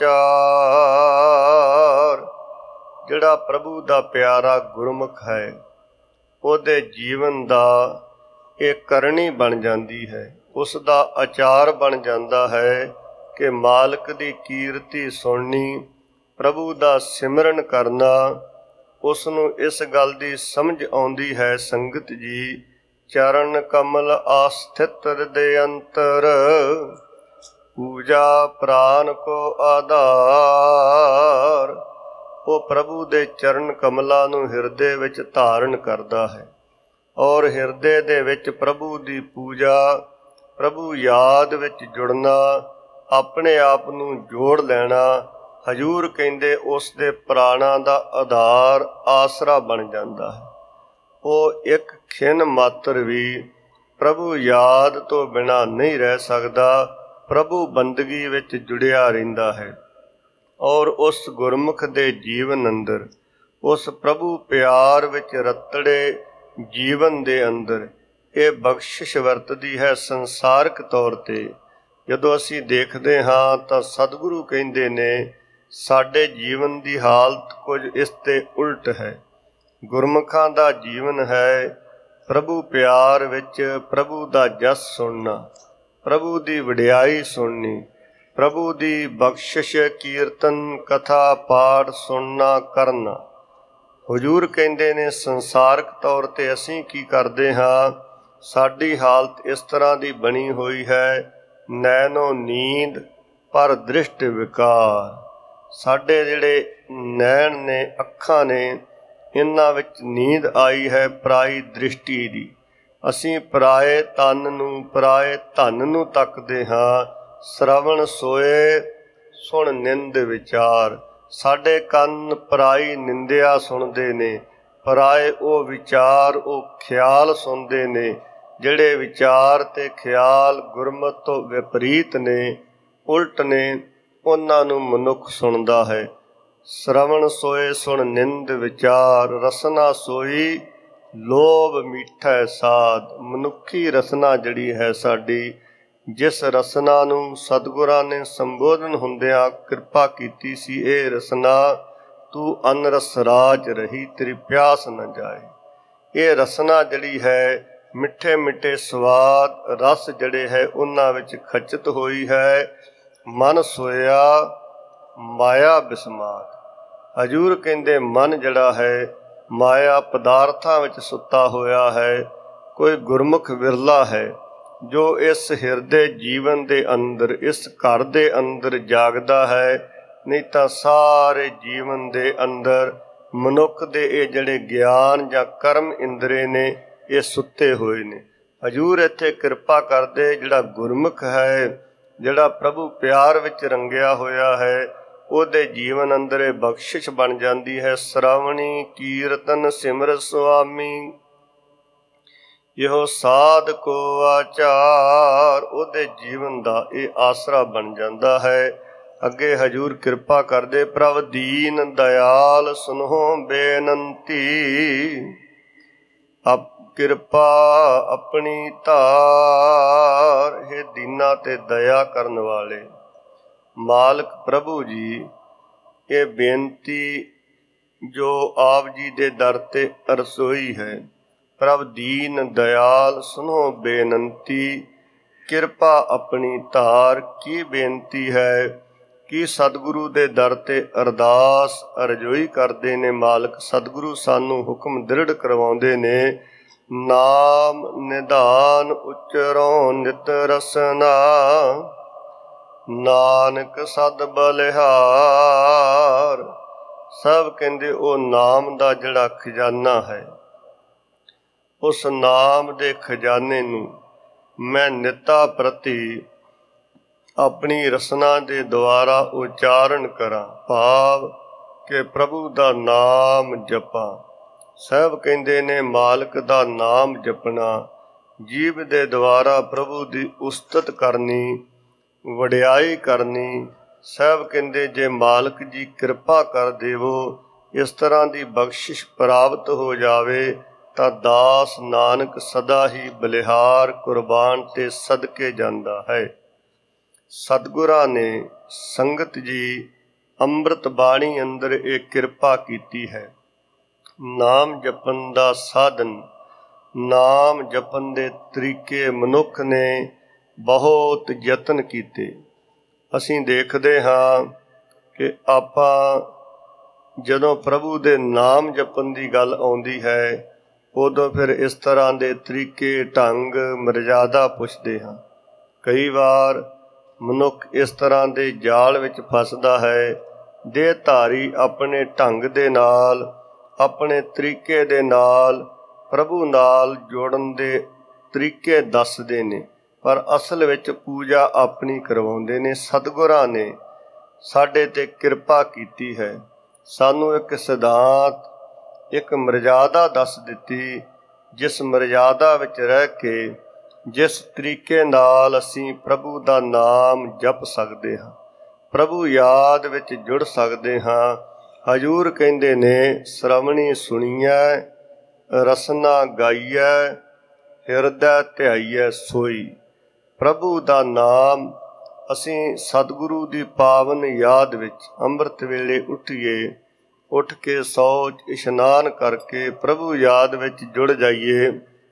ਆਚਾਰ। ਜਿਹੜਾ ਪ੍ਰਭੂ ਦਾ ਪਿਆਰਾ ਗੁਰਮੁਖ ਹੈ, ਉਹਦੇ ਜੀਵਨ ਦਾ ਇਹ ਕਰਨੀ ਬਣ ਜਾਂਦੀ ਹੈ, ਉਸ ਦਾ ਆਚਾਰ ਬਣ ਜਾਂਦਾ ਹੈ ਕਿ ਮਾਲਕ ਦੀ ਕੀਰਤੀ ਸੁਣਨੀ, ਪ੍ਰਭੂ ਦਾ ਸਿਮਰਨ ਕਰਨਾ। ਉਸ ਨੂੰ ਇਸ ਗੱਲ ਦੀ ਸਮਝ ਆਉਂਦੀ ਹੈ, ਸੰਗਤ ਜੀ, ਚਰਨ ਕਮਲ ਆਸਥਿਤ ਹਿਰਦੇ ਅੰਤਰ, ਪੂਜਾ ਪ੍ਰਾਨ ਕੋ ਆਧਾਰ। ਉਹ ਪ੍ਰਭੂ ਦੇ ਚਰਨ ਕਮਲਾਂ ਨੂੰ ਹਿਰਦੇ ਵਿੱਚ ਧਾਰਨ ਕਰਦਾ ਹੈ ਔਰ ਹਿਰਦੇ ਦੇ ਵਿੱਚ ਪ੍ਰਭੂ ਦੀ ਪੂਜਾ, ਪ੍ਰਭੂ ਯਾਦ ਵਿੱਚ ਜੁੜਨਾ, ਆਪਣੇ ਆਪ ਨੂੰ ਜੋੜ ਲੈਣਾ। ਹਜ਼ੂਰ ਕਹਿੰਦੇ ਉਸ ਦੇ ਪ੍ਰਾਣਾਂ ਦਾ ਆਧਾਰ, ਆਸਰਾ ਬਣ ਜਾਂਦਾ ਹੈ। ਉਹ ਇੱਕ ਖਿਣ ਮਾਤਰ ਵੀ ਪ੍ਰਭੂ ਯਾਦ ਤੋਂ ਬਿਨਾਂ ਨਹੀਂ ਰਹਿ ਸਕਦਾ, ਪ੍ਰਭੂ ਬੰਦਗੀ ਵਿੱਚ ਜੁੜਿਆ ਰਹਿੰਦਾ ਹੈ। ਔਰ ਉਸ ਗੁਰਮੁਖ ਦੇ ਜੀਵਨ ਅੰਦਰ, ਉਸ ਪ੍ਰਭੂ ਪਿਆਰ ਵਿੱਚ ਰਤੜੇ ਜੀਵਨ ਦੇ ਅੰਦਰ ਇਹ ਬਖਸ਼ਿਸ਼ ਵਰਤਦੀ ਹੈ। ਸੰਸਾਰਕ ਤੌਰ 'ਤੇ ਜਦੋਂ ਅਸੀਂ ਦੇਖਦੇ ਹਾਂ ਤਾਂ ਸਤਿਗੁਰੂ ਕਹਿੰਦੇ ਨੇ, ਸਾਡੇ ਜੀਵਨ ਦੀ ਹਾਲਤ ਕੁਝ ਇਸ ਤੇ ਉਲਟ ਹੈ। ਗੁਰਮੁਖਾਂ ਦਾ ਜੀਵਨ ਹੈ ਪ੍ਰਭੂ ਪਿਆਰ ਵਿੱਚ ਪ੍ਰਭੂ ਦਾ ਜਸ ਸੁਣਨਾ, ਪ੍ਰਭੂ ਦੀ ਵਡਿਆਈ ਸੁਣਨੀ, ਪ੍ਰਭੂ ਦੀ ਬਖਸ਼ਿਸ਼ ਕੀਰਤਨ ਕਥਾ ਪਾਠ ਸੁਣਨਾ ਕਰਨਾ। ਹਜ਼ੂਰ ਕਹਿੰਦੇ ਨੇ, ਸੰਸਾਰਕ ਤੌਰ 'ਤੇ ਅਸੀਂ ਕੀ ਕਰਦੇ ਹਾਂ, ਸਾਡੀ ਹਾਲਤ ਇਸ ਤਰ੍ਹਾਂ ਦੀ ਬਣੀ ਹੋਈ ਹੈ, ਨੈਣੋ ਨੀਂਦ ਪਰ ਦ੍ਰਿਸ਼ਟ ਵਿਕਾਰ। ਸਾਡੇ ਜਿਹੜੇ ਨੈਣ ਨੇ, ਅੱਖਾਂ ਨੇ, ਇਹਨਾਂ ਵਿੱਚ ਨੀਂਦ ਆਈ ਹੈ ਪਰਾਈ ਦ੍ਰਿਸ਼ਟੀ ਦੀ। ਅਸੀਂ ਪਰਾਏ ਤਨ ਨੂੰ, ਪਰਾਏ ਧਨ ਨੂੰ ਤੱਕਦੇ ਹਾਂ। ਸ਼੍ਰਵਣ ਸੋਏ ਸੁਣ ਨਿੰਦ ਵਿਚਾਰ। ਸਾਡੇ ਕੰਨ ਪਰਾਈ ਨਿੰਦਿਆ ਸੁਣਦੇ ਨੇ, ਪਰਾਏ ਉਹ ਵਿਚਾਰ, ਉਹ ਖਿਆਲ ਸੁਣਦੇ ਨੇ, ਜਿਹੜੇ ਵਿਚਾਰ ਤੇ ਖਿਆਲ ਗੁਰਮਤਿ ਤੋਂ ਵਿਪਰੀਤ ਨੇ, ਉਲਟ ਨੇ, ਉਹਨਾਂ ਨੂੰ ਮਨੁੱਖ ਸੁਣਦਾ ਹੈ। ਸ਼੍ਰਵਣ ਸੋਏ ਸੁਣ ਨਿੰਦ ਵਿਚਾਰ, ਰਸਨਾ ਸੋਈ ਲੋਭ ਮੀਠਾ ਸਾਧ। ਮਨੁੱਖੀ ਰਸਨਾ ਜਿਹੜੀ ਹੈ ਸਾਡੀ, ਜਿਸ ਰਸਨਾ ਨੂੰ ਸਤਿਗੁਰਾਂ ਨੇ ਸੰਬੋਧਨ ਹੁੰਦਿਆਂ ਕਿਰਪਾ ਕੀਤੀ ਸੀ, ਇਹ ਰਸਨਾ ਤੂੰ ਅਨਰਸ ਰਾਜ ਰਹੀ, ਤੇਰੀ ਪਿਆਸ ਨਾ ਜਾਏ। ਇਹ ਰਸਨਾ ਜਿਹੜੀ ਹੈ, ਮਿੱਠੇ ਮਿੱਠੇ ਸਵਾਦ ਰਸ ਜਿਹੜੇ ਹੈ ਉਹਨਾਂ ਵਿੱਚ ਖਚਿਤ ਹੋਈ ਹੈ। ਮਨ ਸੋਇਆ ਮਾਇਆ ਬਿਸਮਾਤ। ਹਜ਼ੂਰ ਕਹਿੰਦੇ ਮਨ ਜਿਹੜਾ ਹੈ ਮਾਇਆ ਪਦਾਰਥਾਂ ਵਿੱਚ ਸੁੱਤਾ ਹੋਇਆ ਹੈ। ਕੋਈ ਗੁਰਮੁਖ ਵਿਰਲਾ ਹੈ ਜੋ ਇਸ ਹਿਰਦੇ ਜੀਵਨ ਦੇ ਅੰਦਰ, ਇਸ ਘਰ ਦੇ ਅੰਦਰ ਜਾਗਦਾ ਹੈ। ਨਹੀਂ ਤਾਂ ਸਾਰੇ ਜੀਵਨ ਦੇ ਅੰਦਰ ਮਨੁੱਖ ਦੇ ਇਹ ਜਿਹੜੇ ਗਿਆਨ ਜਾਂ ਕਰਮ ਇੰਦਰੇ ਨੇ, ਇਹ ਸੁੱਤੇ ਹੋਏ ਨੇ। ਹਜ਼ੂਰ ਇੱਥੇ ਕਿਰਪਾ ਕਰਦੇ, ਜਿਹੜਾ ਗੁਰਮੁਖ ਹੈ, ਜਿਹੜਾ ਪ੍ਰਭੂ ਪਿਆਰ ਵਿੱਚ ਰੰਗਿਆ ਹੋਇਆ ਹੈ, ਉਹਦੇ ਜੀਵਨ ਅੰਦਰ ਇਹ ਬਖਸ਼ਿਸ਼ ਬਣ ਜਾਂਦੀ ਹੈ। ਸ਼੍ਰਵਣੀ ਕੀਰਤਨ ਸਿਮਰ ਸੁਆਮੀ, ਇਹੋ ਸਾਧ ਕੋ ਆਚਾਰ। ਉਹਦੇ ਜੀਵਨ ਦਾ ਇਹ ਆਸਰਾ ਬਣ ਜਾਂਦਾ ਹੈ। ਅੱਗੇ ਹਜ਼ੂਰ ਕਿਰਪਾ ਕਰਦੇ, ਪ੍ਰਭ ਦੀਨ ਦਇਆਲ ਸੁਨਹੁ ਬੇਨੰਤੀ। ਕਿਰਪਾ ਆਪਣੀ ਧਾਰ। ਇਹ ਦੀਨਾਂ ਤੇ ਦਇਆ ਕਰਨ ਵਾਲੇ ਮਾਲਕ ਪ੍ਰਭੂ ਜੀ, ਇਹ ਬੇਨਤੀ ਜੋ ਆਪ ਜੀ ਦੇ ਦਰ ਤੇ ਅਰਸੋਈ ਹੈ। ਪ੍ਰਭ ਦੀਨ ਦਇਆਲ ਸੁਨਹੁ ਬੇਨੰਤੀ, ਕਿਰਪਾ ਆਪਣੀ ਧਾਰ। ਕੀ ਬੇਨਤੀ ਹੈ, ਕੀ ਸਤਿਗੁਰੂ ਦੇ ਦਰ ਤੇ ਅਰਦਾਸ ਅਰਜ਼ੋਈ ਕਰਦੇ ਨੇ ਮਾਲਕ। ਸਤਿਗੁਰੂ ਸਾਨੂੰ ਹੁਕਮ ਦ੍ਰਿੜ ਕਰਵਾਉਂਦੇ ਨੇ, ਨਾਮ ਨਿਧਾਨ ਉਚਰੋ ਨਿਤ ਰਸਨਾ। ਨਾਨਕ ਸਦ ਬਲਿਹਾਰ। ਸਭ ਕਹਿੰਦੇ ਉਹ ਨਾਮ ਦਾ ਜਿਹੜਾ ਖਜ਼ਾਨਾ ਹੈ, ਉਸ ਨਾਮ ਦੇ ਖਜ਼ਾਨੇ ਨੂੰ ਮੈਂ ਨਿੱਤਾ ਪ੍ਰਤੀ ਆਪਣੀ ਰਸਨਾ ਦੇ ਦੁਆਰਾ ਉਚਾਰਨ ਕਰਾਂ, ਭਾਵ ਕਿ ਪ੍ਰਭੂ ਦਾ ਨਾਮ ਜਪਾਂ। ਸਭ ਕਹਿੰਦੇ ਨੇ ਮਾਲਕ ਦਾ ਨਾਮ ਜਪਣਾ, ਜੀਭ ਦੇ ਦੁਆਰਾ ਪ੍ਰਭੂ ਦੀ ਉਸਤਤ ਕਰਨੀ, ਵਡਿਆਈ ਕਰਨੀ। ਸਭ ਕਹਿੰਦੇ ਜੇ ਮਾਲਕ ਜੀ ਕਿਰਪਾ ਕਰ ਦੇਵੋ, ਇਸ ਤਰ੍ਹਾਂ ਦੀ ਬਖਸ਼ਿਸ਼ ਪ੍ਰਾਪਤ ਹੋ ਜਾਵੇ ਤਾਂ ਦਾਸ ਨਾਨਕ ਸਦਾ ਹੀ ਬਲਿਹਾਰ ਕੁਰਬਾਨ ਤੇ ਸਦਕੇ ਜਾਂਦਾ ਹੈ। ਸਤਿਗੁਰਾਂ ਨੇ ਸੰਗਤ ਜੀ ਅੰਮ੍ਰਿਤ ਬਾਣੀ ਅੰਦਰ ਇਹ ਕਿਰਪਾ ਕੀਤੀ ਹੈ। ਨਾਮ ਜਪਣ ਦਾ ਸਾਧਨ, ਨਾਮ ਜਪਣ ਦੇ ਤਰੀਕੇ ਮਨੁੱਖ ਨੇ ਬਹੁਤ ਯਤਨ ਕੀਤੇ। ਅਸੀਂ ਦੇਖਦੇ ਹਾਂ ਕਿ ਆਪਾਂ ਜਦੋਂ ਪ੍ਰਭੂ ਦੇ ਨਾਮ ਜਪਣ ਦੀ ਗੱਲ ਆਉਂਦੀ ਹੈ, ਉਦੋਂ ਫਿਰ ਇਸ ਤਰ੍ਹਾਂ ਦੇ ਤਰੀਕੇ, ਢੰਗ, ਮਰਜ਼ਾਦਾ ਪੁੱਛਦੇ ਹਾਂ। ਕਈ ਵਾਰ ਮਨੁੱਖ ਇਸ ਤਰ੍ਹਾਂ ਦੇ ਜਾਲ ਵਿੱਚ ਫਸਦਾ ਹੈ, ਦੇਹਧਾਰੀ ਆਪਣੇ ਢੰਗ ਦੇ ਨਾਲ, ਆਪਣੇ ਤਰੀਕੇ ਦੇ ਨਾਲ ਪ੍ਰਭੂ ਨਾਲ ਜੋੜਨ ਦੇ ਤਰੀਕੇ ਦੱਸਦੇ ਨੇ, ਪਰ ਅਸਲ ਵਿੱਚ ਪੂਜਾ ਆਪਣੀ ਕਰਵਾਉਂਦੇ ਨੇ। ਸਤਿਗੁਰਾਂ ਨੇ ਸਾਡੇ 'ਤੇ ਕਿਰਪਾ ਕੀਤੀ ਹੈ, ਸਾਨੂੰ ਇੱਕ ਸਿਧਾਂਤ, ਇੱਕ ਮਰਜ਼ਾਦਾ ਦੱਸ ਦਿੱਤੀ, ਜਿਸ ਮਰਜ਼ਾਦਾ ਵਿੱਚ ਰਹਿ ਕੇ, ਜਿਸ ਤਰੀਕੇ ਨਾਲ ਅਸੀਂ ਪ੍ਰਭੂ ਦਾ ਨਾਮ ਜਪ ਸਕਦੇ ਹਾਂ, ਪ੍ਰਭੂ ਯਾਦ ਵਿੱਚ ਜੁੜ ਸਕਦੇ ਹਾਂ। ਹਜ਼ੂਰ ਕਹਿੰਦੇ ਨੇ, ਸ਼੍ਰਵਣੀ ਸੁਣੀਐ, ਰਸਨਾ ਗਾਈਐ, ਹਿਰਦੈ ਧਿਆਈਐ ਸੋਈ। ਪ੍ਰਭੂ ਦਾ ਨਾਮ ਅਸੀਂ ਸਤਿਗੁਰੂ ਦੀ ਪਾਵਨ ਯਾਦ ਵਿੱਚ ਅੰਮ੍ਰਿਤ ਵੇਲੇ ਉੱਠੀਏ, ਉੱਠ ਕੇ ਸ਼ੌਚ ਇਸ਼ਨਾਨ ਕਰਕੇ ਪ੍ਰਭੂ ਯਾਦ ਵਿੱਚ ਜੁੜ ਜਾਈਏ,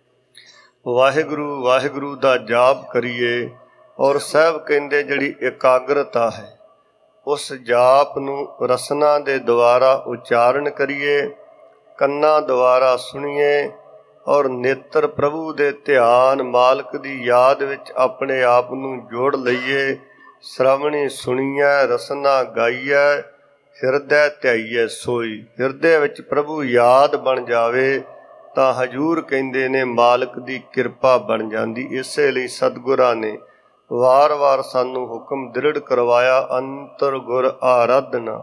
ਵਾਹਿਗੁਰੂ ਵਾਹਿਗੁਰੂ ਦਾ ਜਾਪ ਕਰੀਏ। ਔਰ ਸਹਿਬ ਕਹਿੰਦੇ ਜਿਹੜੀ ਇਕਾਗਰਤਾ ਹੈ, ਉਸ ਜਾਪ ਨੂੰ ਰਸਨਾ ਦੇ ਦੁਆਰਾ ਉਚਾਰਨ ਕਰੀਏ, ਕੰਨਾਂ ਦੁਆਰਾ ਸੁਣੀਏ ਔਰ ਨੇਤਰ ਪ੍ਰਭੂ ਦੇ ਧਿਆਨ, ਮਾਲਕ ਦੀ ਯਾਦ ਵਿੱਚ ਆਪਣੇ ਆਪ ਨੂੰ ਜੋੜ ਲਈਏ। ਸ਼੍ਰਵਣੀ ਸੁਣੀਐ, ਰਸਨਾ ਗਾਈਐ, ਹਿਰਦੈ ਧਿਆਈਐ ਸੋਈ। ਹਿਰਦੇ ਵਿੱਚ ਪ੍ਰਭੂ ਯਾਦ ਬਣ ਜਾਵੇ ਤਾਂ ਹਜ਼ੂਰ ਕਹਿੰਦੇ ਨੇ ਮਾਲਕ ਦੀ ਕਿਰਪਾ ਬਣ ਜਾਂਦੀ। ਇਸੇ ਲਈ ਸਤਿਗੁਰਾਂ ਨੇ ਵਾਰ-ਵਾਰ ਸਾਨੂੰ ਹੁਕਮ ਦ੍ਰਿੜ ਕਰਵਾਇਆ, ਅੰਤਰ ਗੁਰ ਆਰਾਧਨਾ,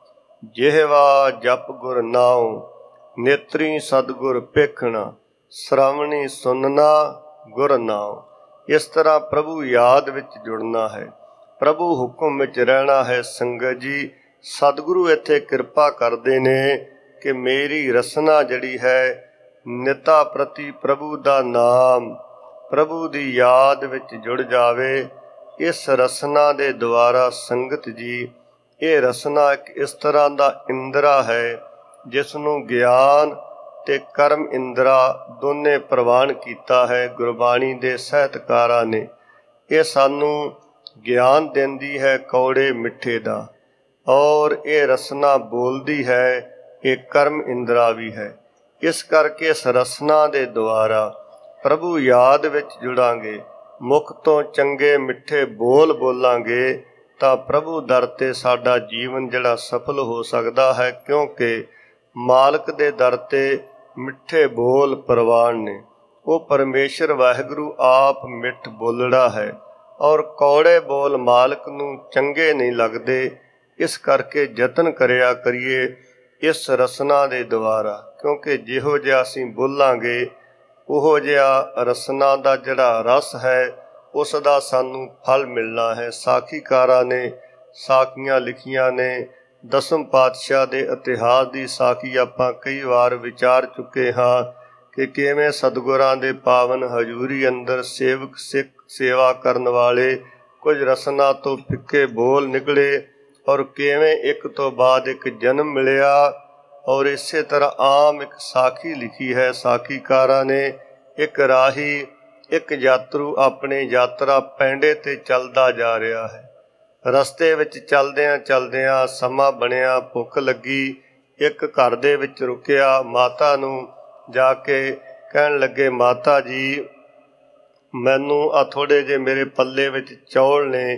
ਜਿਹਵਾ ਜਪ ਗੁਰ ਨਾਉ, ਨੇਤਰੀ ਸਤਿਗੁਰ ਪੇਖਣਾ, ਸ਼੍ਰਵਣੀ ਸੁਨਣਾ ਗੁਰ ਨਾਉ। ਇਸ ਤਰ੍ਹਾਂ ਪ੍ਰਭੂ ਯਾਦ ਵਿੱਚ ਜੁੜਨਾ ਹੈ, ਪ੍ਰਭੂ ਹੁਕਮ ਵਿੱਚ ਰਹਿਣਾ ਹੈ। ਸੰਗਤ ਜੀ, ਸਤਿਗੁਰੂ ਇੱਥੇ ਕਿਰਪਾ ਕਰਦੇ ਨੇ ਕਿ ਮੇਰੀ ਰਸਨਾ ਜਿਹੜੀ ਹੈ, ਨਿਤਾ ਪ੍ਰਤੀ ਪ੍ਰਭੂ ਦਾ ਨਾਮ, ਪ੍ਰਭੂ ਦੀ ਯਾਦ ਵਿੱਚ ਜੁੜ ਜਾਵੇ। ਇਸ ਰਸਨਾ ਦੇ ਦੁਆਰਾ ਸੰਗਤ ਜੀ, ਇਹ ਰਸਨਾ ਇੱਕ ਇਸ ਤਰ੍ਹਾਂ ਦਾ ਇੰਦਰਾ ਹੈ ਜਿਸ ਨੂੰ ਗਿਆਨ ਤੇ ਕਰਮ ਇੰਦਰਾ ਦੋਨੇ ਪ੍ਰਵਾਨ ਕੀਤਾ ਹੈ ਗੁਰਬਾਣੀ ਦੇ ਸਾਹਿਤਕਾਰਾਂ ਨੇ। ਇਹ ਸਾਨੂੰ ਗਿਆਨ ਦਿੰਦੀ ਹੈ ਕੌੜੇ ਮਿੱਠੇ ਦਾ, ਔਰ ਇਹ ਰਸਨਾ ਬੋਲਦੀ ਹੈ, ਇਹ ਕਰਮ ਇੰਦਰਾ ਵੀ ਹੈ। ਇਸ ਕਰਕੇ ਇਸ ਰਸਨਾ ਦੇ ਦੁਆਰਾ ਪ੍ਰਭੂ ਯਾਦ ਵਿੱਚ ਜੁੜਾਂਗੇ, ਮੁਖ ਤੋਂ ਚੰਗੇ ਮਿੱਠੇ ਬੋਲ ਬੋਲਾਂਗੇ ਤਾਂ ਪ੍ਰਭੂ ਦਰ 'ਤੇ ਸਾਡਾ ਜੀਵਨ ਜਿਹੜਾ ਸਫਲ ਹੋ ਸਕਦਾ ਹੈ, ਕਿਉਂਕਿ ਮਾਲਕ ਦੇ ਦਰ 'ਤੇ ਮਿੱਠੇ ਬੋਲ ਪ੍ਰਵਾਨ ਨੇ। ਉਹ ਪਰਮੇਸ਼ਰ ਵਾਹਿਗੁਰੂ ਆਪ ਮਿੱਠ ਬੋਲੜਾ ਹੈ, ਔਰ ਕੌੜੇ ਬੋਲ ਮਾਲਕ ਨੂੰ ਚੰਗੇ ਨਹੀਂ ਲੱਗਦੇ। ਇਸ ਕਰਕੇ ਯਤਨ ਕਰਿਆ ਕਰੀਏ ਇਸ ਰਸਨਾ ਦੇ ਦੁਆਰਾ, ਕਿਉਂਕਿ ਜਿਹੋ ਜਿਹਾ ਅਸੀਂ ਬੋਲਾਂਗੇ, ਉਹੋ ਜਿਹਾ ਰਸਨਾ ਦਾ ਜਿਹੜਾ ਰਸ ਹੈ, ਉਸ ਦਾ ਸਾਨੂੰ ਫਲ ਮਿਲਣਾ ਹੈ। ਸਾਖੀਕਾਰਾਂ ਨੇ ਸਾਖੀਆਂ ਲਿਖੀਆਂ ਨੇ, ਦਸਮ ਪਾਤਸ਼ਾਹ ਦੇ ਇਤਿਹਾਸ ਦੀ ਸਾਖੀ ਆਪਾਂ ਕਈ ਵਾਰ ਵਿਚਾਰ ਚੁੱਕੇ ਹਾਂ ਕਿ ਕਿਵੇਂ ਸਤਿਗੁਰਾਂ ਦੇ ਪਾਵਨ ਹਜ਼ੂਰੀ ਅੰਦਰ ਸੇਵਕ ਸਿੱਖ ਸੇਵਾ ਕਰਨ ਵਾਲੇ ਕੁਝ ਰਸਨਾ ਤੋਂ ਫਿੱਕੇ ਬੋਲ ਨਿਕਲੇ, ਔਰ ਕਿਵੇਂ ਇੱਕ ਤੋਂ ਬਾਅਦ ਇੱਕ ਜਨਮ ਮਿਲਿਆ। ਔਰ ਇਸੇ ਤਰ੍ਹਾਂ ਆਮ ਇੱਕ ਸਾਖੀ ਲਿਖੀ ਹੈ ਸਾਖੀਕਾਰਾਂ ਨੇ। ਇੱਕ ਰਾਹੀ, ਇੱਕ ਯਾਤਰੂ ਆਪਣੀ ਯਾਤਰਾ ਪੈਂਡੇ 'ਤੇ ਚੱਲਦਾ ਜਾ ਰਿਹਾ ਹੈ। ਰਸਤੇ ਵਿੱਚ ਚਲਦਿਆਂ ਚਲਦਿਆਂ ਸਮਾਂ ਬਣਿਆ, ਭੁੱਖ ਲੱਗੀ, ਇੱਕ ਘਰ ਦੇ ਵਿੱਚ ਰੁਕਿਆ। ਮਾਤਾ ਨੂੰ ਜਾ ਕੇ ਕਹਿਣ ਲੱਗੇ, ਮਾਤਾ ਜੀ ਮੈਨੂੰ ਥੋੜ੍ਹੇ ਜਿਹੇ ਮੇਰੇ ਪੱਲੇ ਵਿੱਚ ਚੌਲ ਨੇ,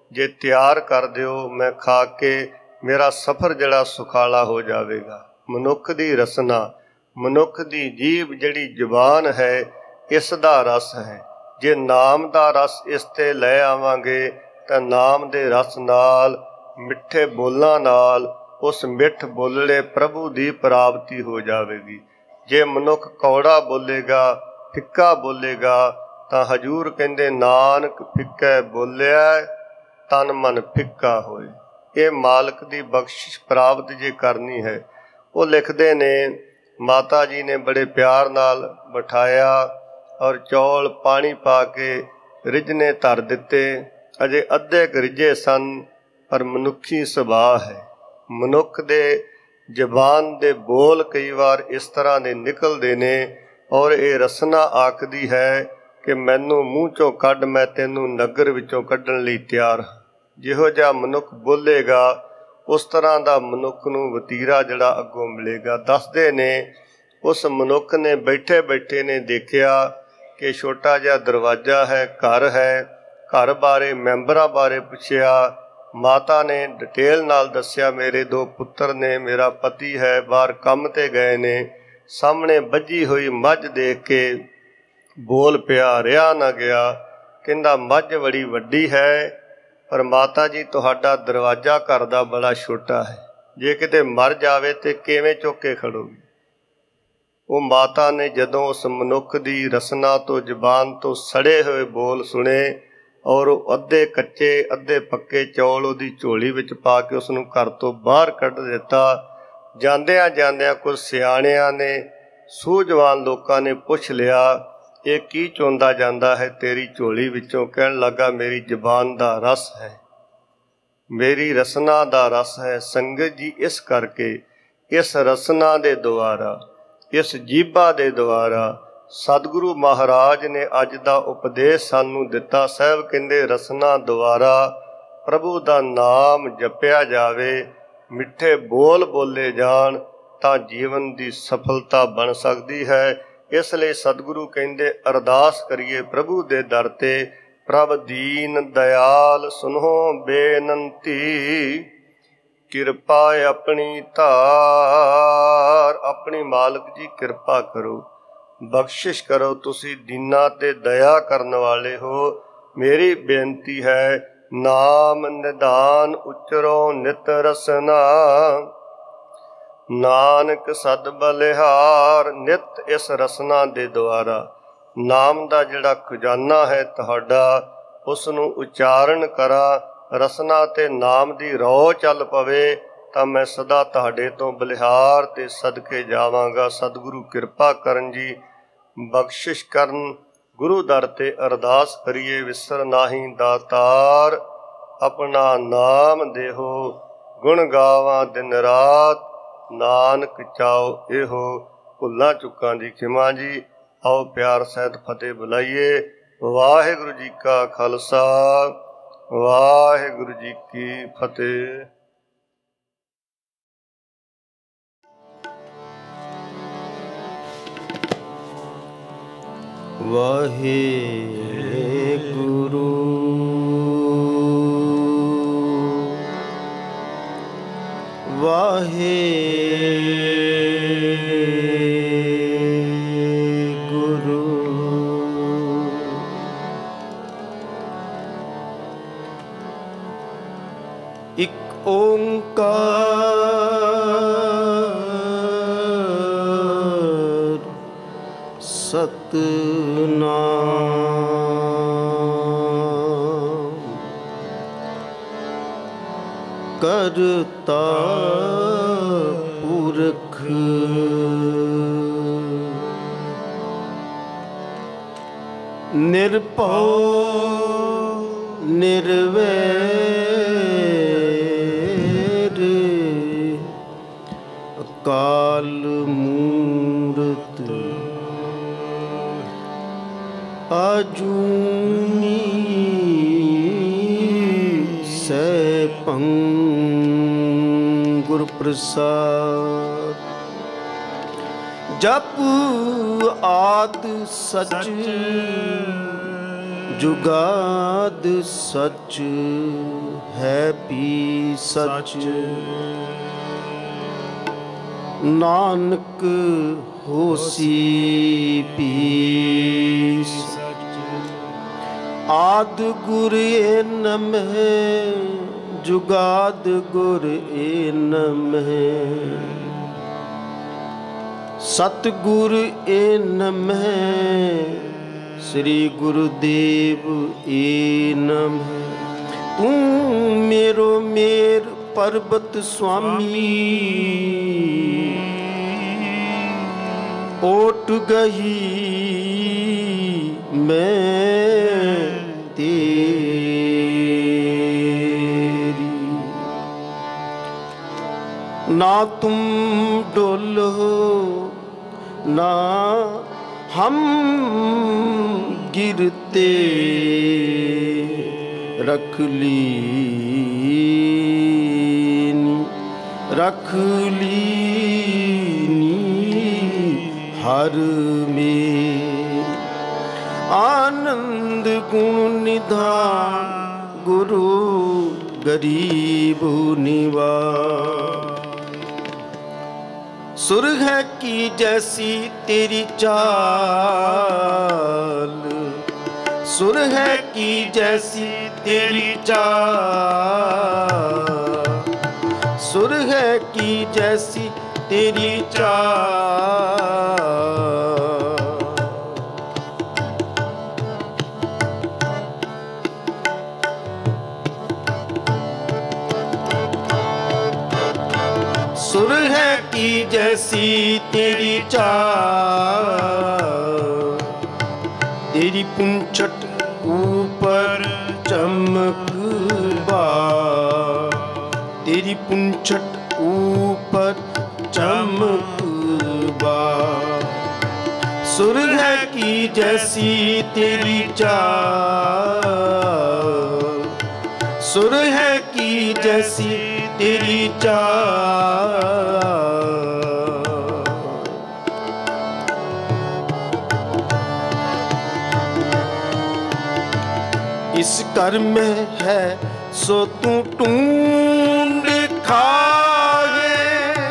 ਜੇ ਤਿਆਰ ਕਰ ਦਿਓ, ਮੈਂ ਖਾ ਕੇ ਮੇਰਾ ਸਫ਼ਰ ਜਿਹੜਾ ਸੁਖਾਲਾ ਹੋ ਜਾਵੇਗਾ। ਮਨੁੱਖ ਦੀ ਰਸਨਾ, ਮਨੁੱਖ ਦੀ ਜੀਭ ਜਿਹੜੀ ਜ਼ੁਬਾਨ ਹੈ, ਇਸ ਦਾ ਰਸ ਹੈ। ਜੇ ਨਾਮ ਦਾ ਰਸ ਇਸ 'ਤੇ ਲੈ ਆਵਾਂਗੇ ਤਾਂ ਨਾਮ ਦੇ ਰਸ ਨਾਲ, ਮਿੱਠੇ ਬੋਲਾਂ ਨਾਲ ਉਸ ਮਿੱਠ ਬੋਲੜੇ ਪ੍ਰਭੂ ਦੀ ਪ੍ਰਾਪਤੀ ਹੋ ਜਾਵੇਗੀ। ਜੇ ਮਨੁੱਖ ਕੌੜਾ ਬੋਲੇਗਾ, ਫਿੱਕਾ ਬੋਲੇਗਾ, ਤਾਂ ਹਜ਼ੂਰ ਕਹਿੰਦੇ ਨਾਨਕ ਫਿੱਕਾ ਬੋਲਿਆ ਤਨ ਮਨ ਫਿੱਕਾ ਹੋਏ। ਇਹ ਮਾਲਕ ਦੀ ਬਖਸ਼ਿਸ਼ ਪ੍ਰਾਪਤ ਜੇ ਕਰਨੀ ਹੈ। ਉਹ ਲਿਖਦੇ ਨੇ, ਮਾਤਾ ਜੀ ਨੇ ਬੜੇ ਪਿਆਰ ਨਾਲ ਬਿਠਾਇਆ ਔਰ ਚੌਲ ਪਾਣੀ ਪਾ ਕੇ ਰਿਝਣੇ ਧਰ ਦਿੱਤੇ। ਅਜੇ ਅੱਧੇ ਕੁ ਰਿਝੇ ਸਨ, ਪਰ ਮਨੁੱਖੀ ਸੁਭਾਅ ਹੈ। ਮਨੁੱਖ ਦੇ ਜ਼ਬਾਨ ਦੇ ਬੋਲ ਕਈ ਵਾਰ ਇਸ ਤਰ੍ਹਾਂ ਦੇ ਨਿਕਲਦੇ ਨੇ ਔਰ ਇਹ ਰਸਨਾ ਆਖਦੀ ਹੈ ਕਿ ਮੈਨੂੰ ਮੂੰਹ 'ਚੋਂ ਕੱਢ, ਮੈਂ ਤੈਨੂੰ ਨਗਰ ਵਿੱਚੋਂ ਕੱਢਣ ਲਈ ਤਿਆਰ ਹਾਂ। ਜਿਹੋ ਜਿਹਾ ਮਨੁੱਖ ਬੋਲੇਗਾ ਉਸ ਤਰ੍ਹਾਂ ਦਾ ਮਨੁੱਖ ਨੂੰ ਵਤੀਰਾ ਜਿਹੜਾ ਅੱਗੋਂ ਮਿਲੇਗਾ। ਦੱਸਦੇ ਨੇ ਉਸ ਮਨੁੱਖ ਨੇ ਬੈਠੇ ਬੈਠੇ ਨੇ ਦੇਖਿਆ ਕਿ ਛੋਟਾ ਜਿਹਾ ਦਰਵਾਜ਼ਾ ਹੈ, ਘਰ ਹੈ। ਘਰ ਬਾਰੇ, ਮੈਂਬਰਾਂ ਬਾਰੇ ਪੁੱਛਿਆ। ਮਾਤਾ ਨੇ ਡਿਟੇਲ ਨਾਲ ਦੱਸਿਆ, ਮੇਰੇ 2 ਪੁੱਤਰ ਨੇ, ਮੇਰਾ ਪਤੀ ਹੈ, ਬਾਹਰ ਕੰਮ 'ਤੇ ਗਏ ਨੇ। ਸਾਹਮਣੇ ਬੱਝੀ ਹੋਈ ਮੱਝ ਦੇਖ ਕੇ ਬੋਲ ਪਿਆ, ਰਿਹਾ ਨਾ ਗਿਆ। ਕਹਿੰਦਾ ਮੱਝ ਬੜੀ ਵੱਡੀ ਹੈ, ਪਰ ਮਾਤਾ ਜੀ ਤੁਹਾਡਾ ਦਰਵਾਜ਼ਾ ਘਰ ਦਾ ਬੜਾ ਛੋਟਾ ਹੈ, ਜੇ ਕਿਤੇ ਮਰ ਜਾਵੇ ਤੇ ਕਿਵੇਂ ਚੁੱਕ ਕੇ ਖੜੋਗੇ। ਉਹ ਮਾਤਾ ਨੇ ਜਦੋਂ ਉਸ ਮਨੁੱਖ ਦੀ ਰਸਨਾ ਤੋਂ, ਜ਼ੁਬਾਨ ਤੋਂ ਸੜੇ ਹੋਏ ਬੋਲ ਸੁਣੇ ਔਰ ਉਹ ਅੱਧੇ ਕੱਚੇ ਅੱਧੇ ਪੱਕੇ ਚੌਲ ਉਹਦੀ ਝੋਲੀ ਵਿੱਚ ਪਾ ਕੇ ਉਸ ਨੂੰ ਘਰ ਤੋਂ ਬਾਹਰ ਕੱਢ ਦਿੱਤਾ। ਜਾਂਦਿਆਂ ਜਾਂਦਿਆਂ ਕੁਝ ਸਿਆਣਿਆਂ ਨੇ, ਸੂਝਵਾਨ ਲੋਕਾਂ ਨੇ ਪੁੱਛ ਲਿਆ, ਇਹ ਕੀ ਚੋਂਦਾ ਜਾਂਦਾ ਹੈ ਤੇਰੀ ਝੋਲੀ ਵਿੱਚੋਂ? ਕਹਿਣ ਲੱਗਾ, ਮੇਰੀ ਜ਼ੁਬਾਨ ਦਾ ਰਸ ਹੈ, ਮੇਰੀ ਰਸਨਾ ਦਾ ਰਸ ਹੈ। ਸੰਗਤ ਜੀ, ਇਸ ਕਰਕੇ ਇਸ ਰਸਨਾ ਦੇ ਦੁਆਰਾ, ਇਸ ਜੀਭਾ ਦੇ ਦੁਆਰਾ ਸਤਿਗੁਰੂ ਮਹਾਰਾਜ ਨੇ ਅੱਜ ਦਾ ਉਪਦੇਸ਼ ਸਾਨੂੰ ਦਿੱਤਾ। ਸਾਹਿਬ ਕਹਿੰਦੇ ਰਸਨਾ ਦੁਆਰਾ ਪ੍ਰਭੂ ਦਾ ਨਾਮ ਜਪਿਆ ਜਾਵੇ, ਮਿੱਠੇ ਬੋਲ ਬੋਲੇ ਜਾਣ ਤਾਂ ਜੀਵਨ ਦੀ ਸਫਲਤਾ ਬਣ ਸਕਦੀ ਹੈ। ਇਸ ਲਈ ਸਤਿਗੁਰੂ ਕਹਿੰਦੇ ਅਰਦਾਸ ਕਰੀਏ ਪ੍ਰਭੂ ਦੇ ਦਰ 'ਤੇ, ਪ੍ਰਭ ਦੀਨ ਦਇਆਲ ਸੁਨੋ ਬੇਨੰਤੀ, ਕਿਰਪਾ ਆਪਣੀ ਧਾਰ। ਆਪਣੀ ਮਾਲਕ ਜੀ ਕਿਰਪਾ ਕਰੋ, ਬਖਸ਼ਿਸ਼ ਕਰੋ, ਤੁਸੀਂ ਦੀਨਾਂ 'ਤੇ ਦਇਆ ਕਰਨ ਵਾਲੇ ਹੋ। ਮੇਰੀ ਬੇਨਤੀ ਹੈ, ਨਾਮ ਨਿਧਾਨ ਉਚਰੋ ਨਿਤ ਰਸਨਾ, ਨਾਨਕ ਸਦ ਬਲਿਹਾਰ। ਨਿਤ ਇਸ ਰਸਨਾ ਦੇ ਦੁਆਰਾ ਨਾਮ ਦਾ ਜਿਹੜਾ ਖਜ਼ਾਨਾ ਹੈ ਤੁਹਾਡਾ, ਉਸ ਨੂੰ ਉਚਾਰਨ ਕਰਾਂ, ਰਸਨਾ ਤੇ ਨਾਮ ਦੀ ਰੌ ਚੱਲ ਪਵੇ ਤਾਂ ਮੈਂ ਸਦਾ ਤੁਹਾਡੇ ਤੋਂ ਬਲਿਹਾਰ ਤੇ ਸਦਕੇ ਜਾਵਾਂਗਾ। ਸਤਿਗੁਰੂ ਕਿਰਪਾ ਕਰਨ ਜੀ, ਬਖਸ਼ਿਸ਼ ਕਰਨ। ਗੁਰੂ ਦਰ ਤੇ ਅਰਦਾਸ ਕਰੀਏ, ਵਿਸਰ ਨਾਹੀਂ ਦਾਤਾਰ, ਆਪਣਾ ਨਾਮ ਦੇਹੋ, ਗੁਣ ਗਾਵਾਂ ਦਿਨ ਰਾਤ, ਨਾਨਕ ਚਾਓ ਇਹੋ। ਭੁੱਲਾਂ ਚੁੱਕਾਂ ਦੀ ਖਿਮਾ ਜੀ। ਆਓ ਪਿਆਰ ਸਹਿਤ ਫਤਿਹ ਬੁਲਾਈਏ। ਵਾਹਿਗੁਰੂ ਜੀ ਕਾ ਖਾਲਸਾ, ਵਾਹਿਗੁਰੂ ਜੀ ਕੀ ਫਤਿਹ। ਵਾਹਿਗੁਰੂ ਵਾਹਿਗੁਰੂ। ਇੱਕ ਓਂਕਾਰ ਸਤਿਨਾਮ ਕਰਤਾ ਪੁਰਖ ਨਿਰਭਉ ਨਿਰਵੈਰ ਅਕਾਲ ਮੂਰਤ ਆਜੂਨੀ ਸੈਭੰ ਗੁਰ ਪ੍ਰਸਾਦ। ਜਪ ਆਦ ਸਚ जुगाद सच है पी सच, नानक होसी पी सच। आद गुर एनम है, जुगाद गुर एनम है, सतगुर एनम है, श्री गुरुदेव एनम है। तू मेरो मेर पर्वत स्वामी, ओट गही मैं तेरी। ना तुम डोलो ना हम गिरते, रख लीनी हर में। आनंद गुण निधान गुरु गरीब निवास। सुरह की जैसी तेरी चाल, सुरह की जैसी तेरी चाल, सुरह की जैसी तेरी चाल। सुरह की जैसी तेरी चाल, तेरी पुंछट ऊपर चमकबार, तेरी पुंछट ऊपर चमकबार। सुरह की जैसी तेरी चाल, सुरह की जैसी तेरी चाल। इस कर में है सो तू ढूंढ खाए,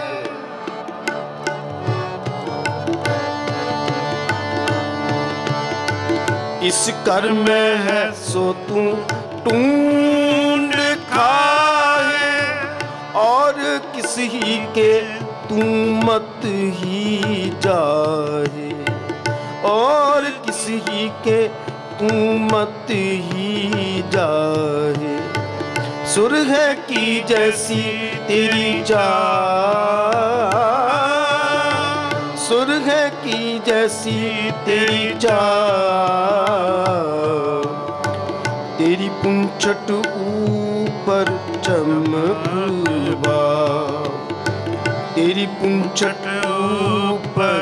इस कर में है सो तू ढूंढ खाए, और किस ही के तू मत ही जाए, और किस ही के तू मत ही जाए। सुरह की जैसी तेरी चाल, सुरह की जैसी तेरी चाल, तेरी पुंछट ऊपर चमकबार, तेरी पुंछट ऊपर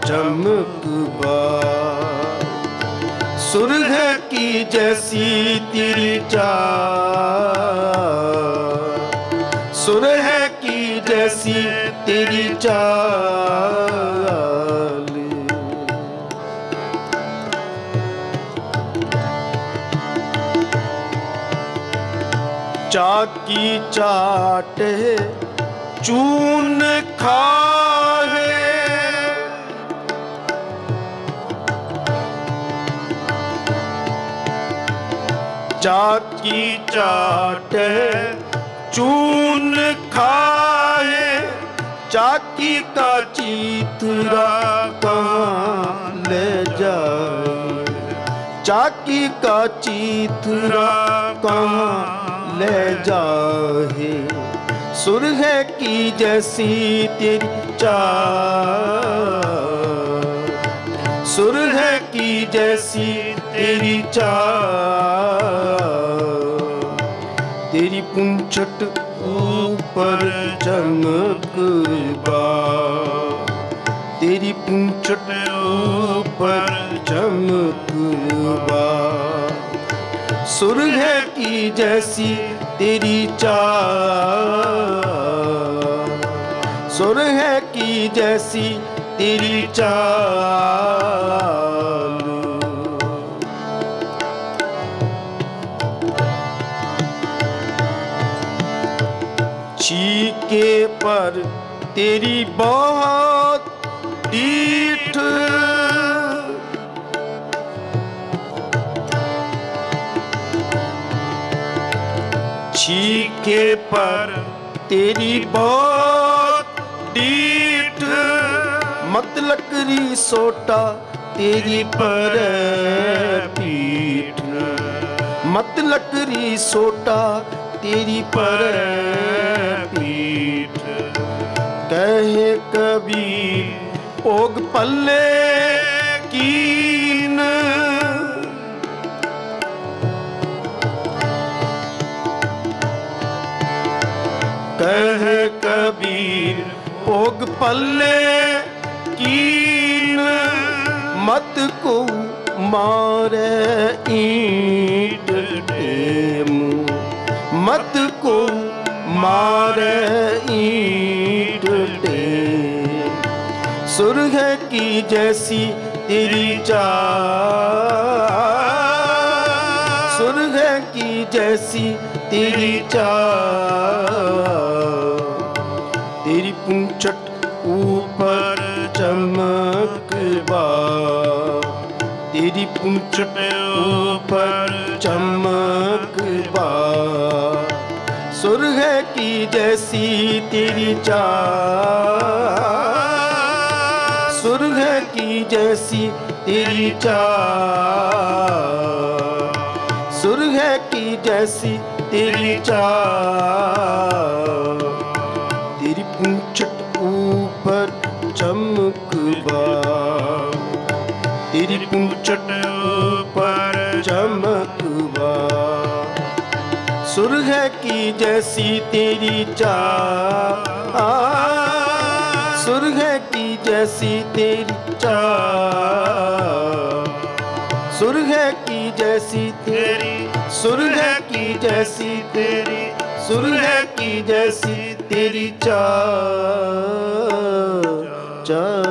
चमकबार। सुरह की जैसी तेरी चाल, सुरह की जैसी तेरी चाल। चाकी चाटे चून खाए, चाकी चाटे चून खाए, चाकी का चीथड़ा कहाँ ले जाए, चाकी का चीथड़ा कहाँ ले जाए। सुरह की जैसी तेरी चाल, सुरह की जैसी तेरी चाल, तेरी पुंछट ऊपर चमकबार, तेरी पुंछट ऊपर चमकबार। सुरह की जैसी तेरी चाल, सुरह की जैसी तेरी चाल। छीके पर तेरी बहुत डीठ, छीके पर तेरी बहुत डीठ, मत लकड़ी सोटा तेरी पर पीठ, मत लकड़ी सोटा तेरी पर पीठ। कहे कबीर भोग पल्ले कीन, कहे कबीर भोग पल्ले कीन, मत को मारे ईंट टेम, मत को मारे ईंट टेम। सुरह की जैसी तेरी चाल, सुरह की जैसी तेरी चाल, तेरी पूंछट ऊपर चमकबार, तेरी पूंछट ऊपर चमकबार। सुरह की जैसी तेरी चाल, सुरह की जैसी तेरी चाल, सुरह की जैसी तेरी चाल, तेरी पूंछट ऊपर चमकबार, तेरी पूंछट ऊपर चमकबार। सुरह की जैसी तेरी चाल, सुरह की जैसी तेरी चाल, सुरह की जैसी तेरी, सुरह की जैसी तेरी, सुरह की जैसी तेरी चाल, चाल।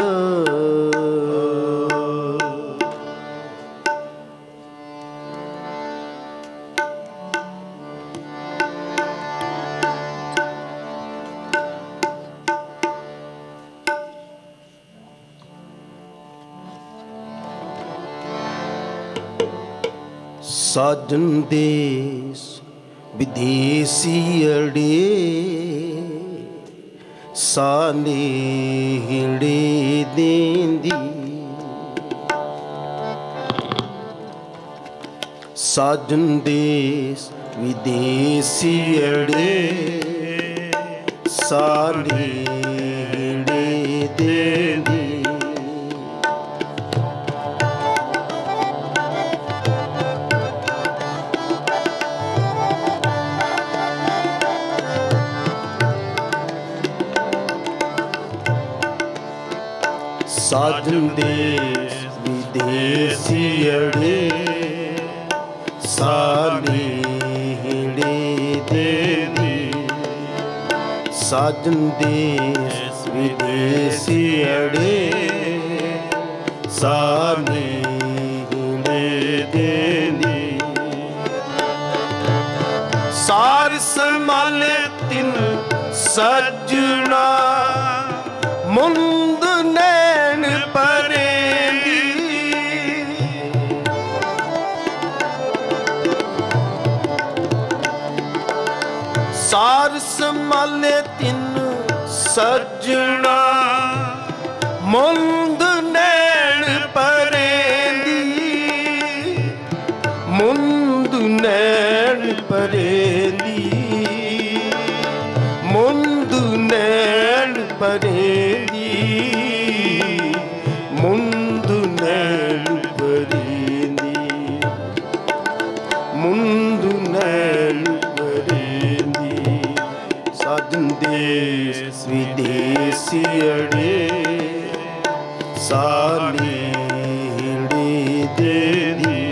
साजन देश विदेशी अड़े, सानेहड़े देंदी, साजन देश विदेशी अड़े, सानेहड़े देंदी। साजन देश विदेशी अड़े, सानेहड़े देंदी, साजन देश विदेशी अड़े, सानेहड़े देंदी। सार संभाले तिन सजना, मुंद नैन परेंदी, सार संभाले तिन सजना, मुंद नैन परेंदी, मुंद नैन परेंदी, मुंद नैन परेंदी, मुंद नैन परेंदी, मुंद नैन परेंदी। साजन देश विदेशी अड़े, सानेहड़े देंदी,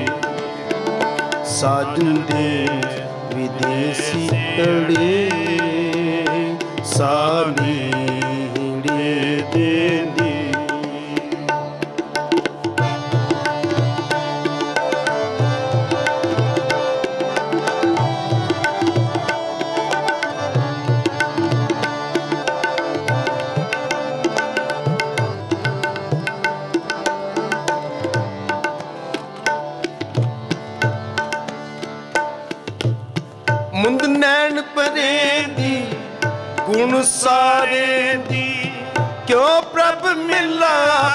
साजन देश विदेशी अड़े, सानेहड़े देंदी। गुण सारे दी क्यों प्रभ मिला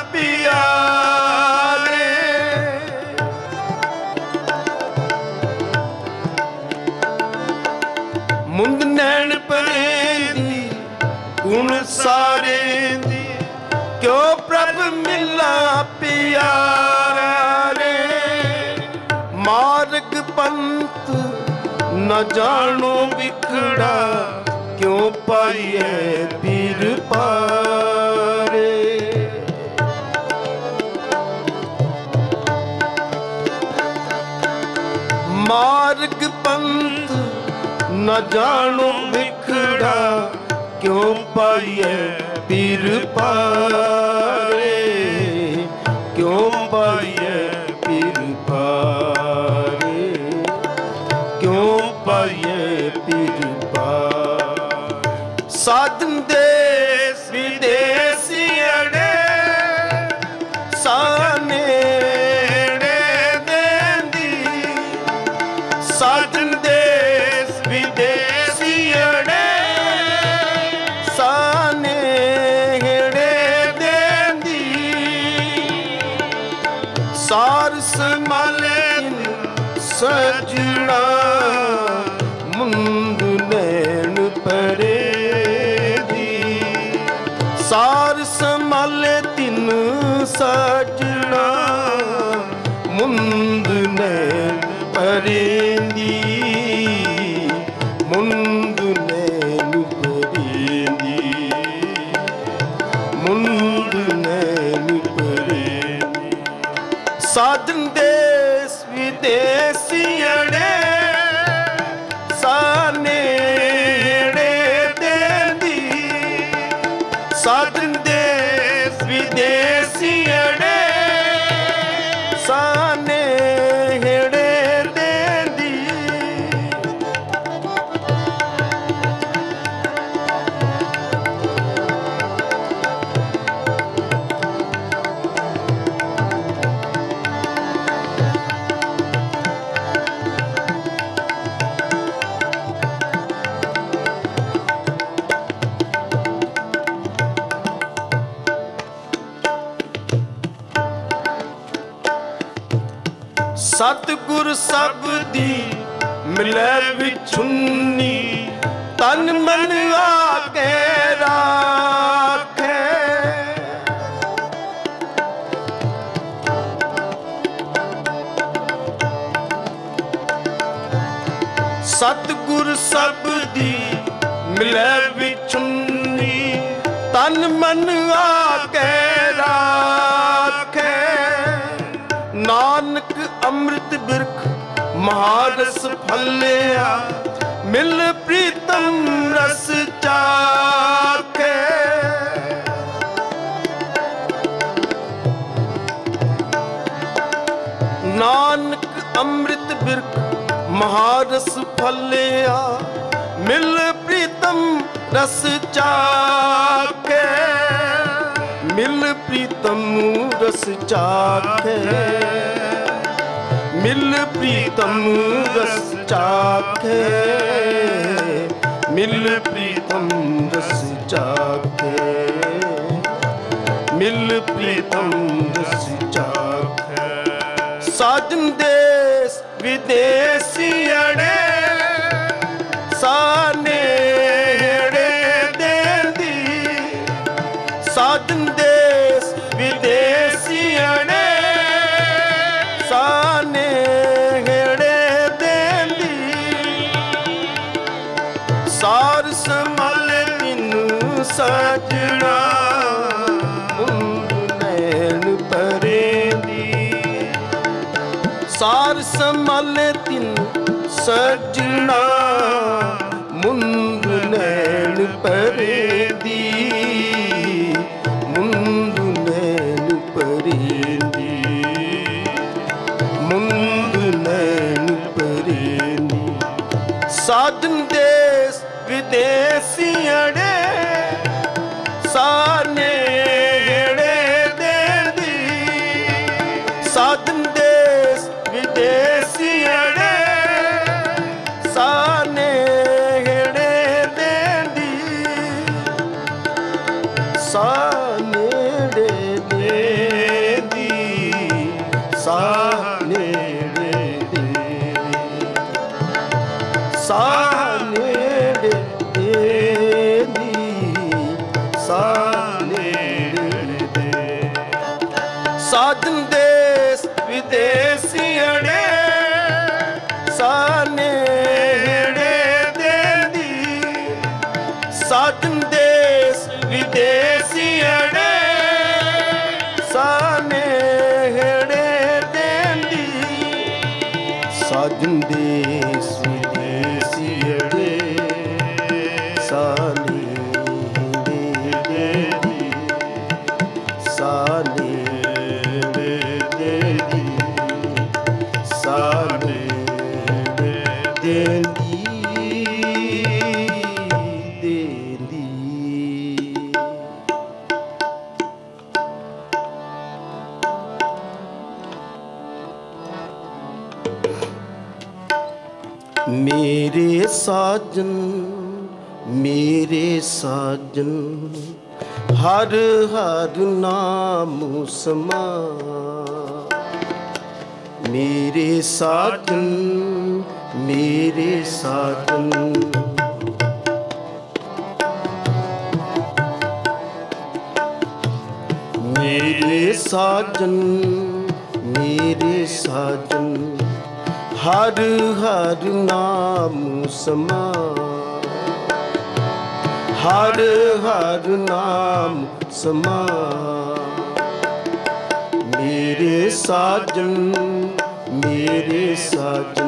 प्यारे। मुंद नैन परेंदी गुण सारे दी क्यों प्रभ मिला प्यारे। मार्ग पंथ न जानो बिखड़ा क्यों पाइए पीर पारे। मार्ग पंथ न जानो बिखड़ा क्यों पाइए पीर पारे। क्यों पाइए पीर पारे। क्यों पाइए पीर पारे। साधन देश विदेशी अड़े सानेड़े देंदी। साधन देश विदेशी अड़े सानेड़े देंदी। सार संभाले सजना मुंद नैन परे दी। सार संभाले तिन सजना मुंद नैन परे दी। मुंद नैन परे दी। मुंद नैन परे दी। साधन देश विदेशी अड़े सानेड़े देंदी। साधन देश विदेशी अड़े सानेड़े देंदी। सतगुर सब दी मिले विछुन्नी तन मन आके राखे। सतगुर सब दी मिले विछुन्नी तन मन आके राखे। नानक अमृत बिरख महारस फलिया मिल प्रीतम रस चाखे। नानक अमृत बिरख महारस फलिया मिल प्रीतम रस चाखे। मिल प्रीतम रस चाखे। मिल प्रीतम रस चाखे। मिल प्रीतम रस चाखे। मिल प्रीतम रस चाखे। साजन देश विदेशी अड़े सानेड़े देंदी। साजन देश विदेशी अड़े सानेड़े देंदी। सार संभाले तिन सजना मुंद नैन परे दी। सार संभाले तिन सजना मुंद नैन परे दी। मुंद नैन परे दी। मुंद नैन परे दी। साधन देश विदेशी अड़े सानेड़े देंदी। साधन देश विदेशी अड़े सानेड़े देंदी। ਸਾਨੇੜੇ ਦੀ ਸਾਨੇੜੇ ਦੇ ਸਾਜਨ ਦੇਸ ਵਿਦੇਸੀੜੇ ਸਾਨੇੜੇ ਦੀ ਸਾਜਨ ਦੇਸ ਵਿਦੇਸੀੜੇ ਸਾਨੇੜੇ ਦੀ ਸਾਜਨ ਦੇਸ ਵਿਦੇਸੀੜੇ ਸਾਨੇੜੇ ਦੀ ਸਾਨੇੜੇ ਦੀ ਸਾਨੇੜੇ ਦੇਂਦੀ ਦੇਂਦੀ ਮੇਰੇ ਸਾਜਨ ਹਰ ਹਰ ਨਾਮ ਸਮਾ ਮੇਰੇ ਸਾਜਨ ਮੇਰੇ ਸਾਜਨ ਹਰ ਹਰ ਨਾਮ ਸਮਾ ਹਰ ਹਰ ਨਾਮ ਸਮਾ ਮੇਰੇ ਸਾਜਨ ਮੇਰੇ ਸਾਜਨ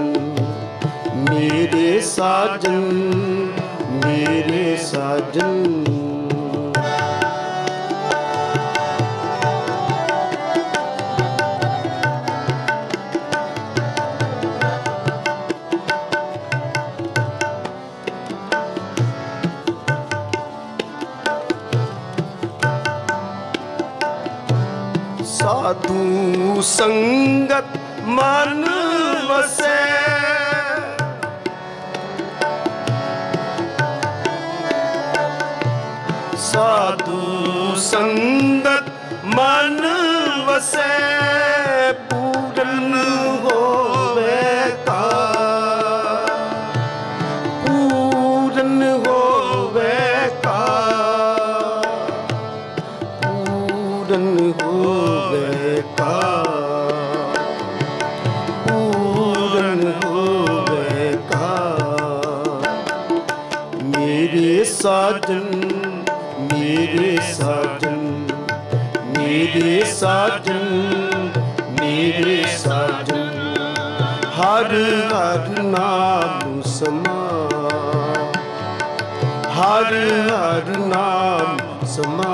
ਸਾਧੂ ਸੰਗਤ ਮਨ ਵਸੈ ਸਾਧੂ ਸੰਗਤ ਮਨ ਵਸੈ ਪੂਰਨ ਹੋਵੇ ਤਾ ਪੂਰਨ ਹੋਵੇ ਤਾ ਪੂਰਨ ਹੋਵੇ ਤਾ ਪੂਰਨ ਹੋਵੇ ਤਾ ਮੇਰੇ ਸਾਜਨ ਮੇਰੇ ਸਾਜਨ ਹਰ ਹਰ ਨਾਮ ਸਮਾ ਹਰ ਹਰ ਨਾਮ ਸਮਾ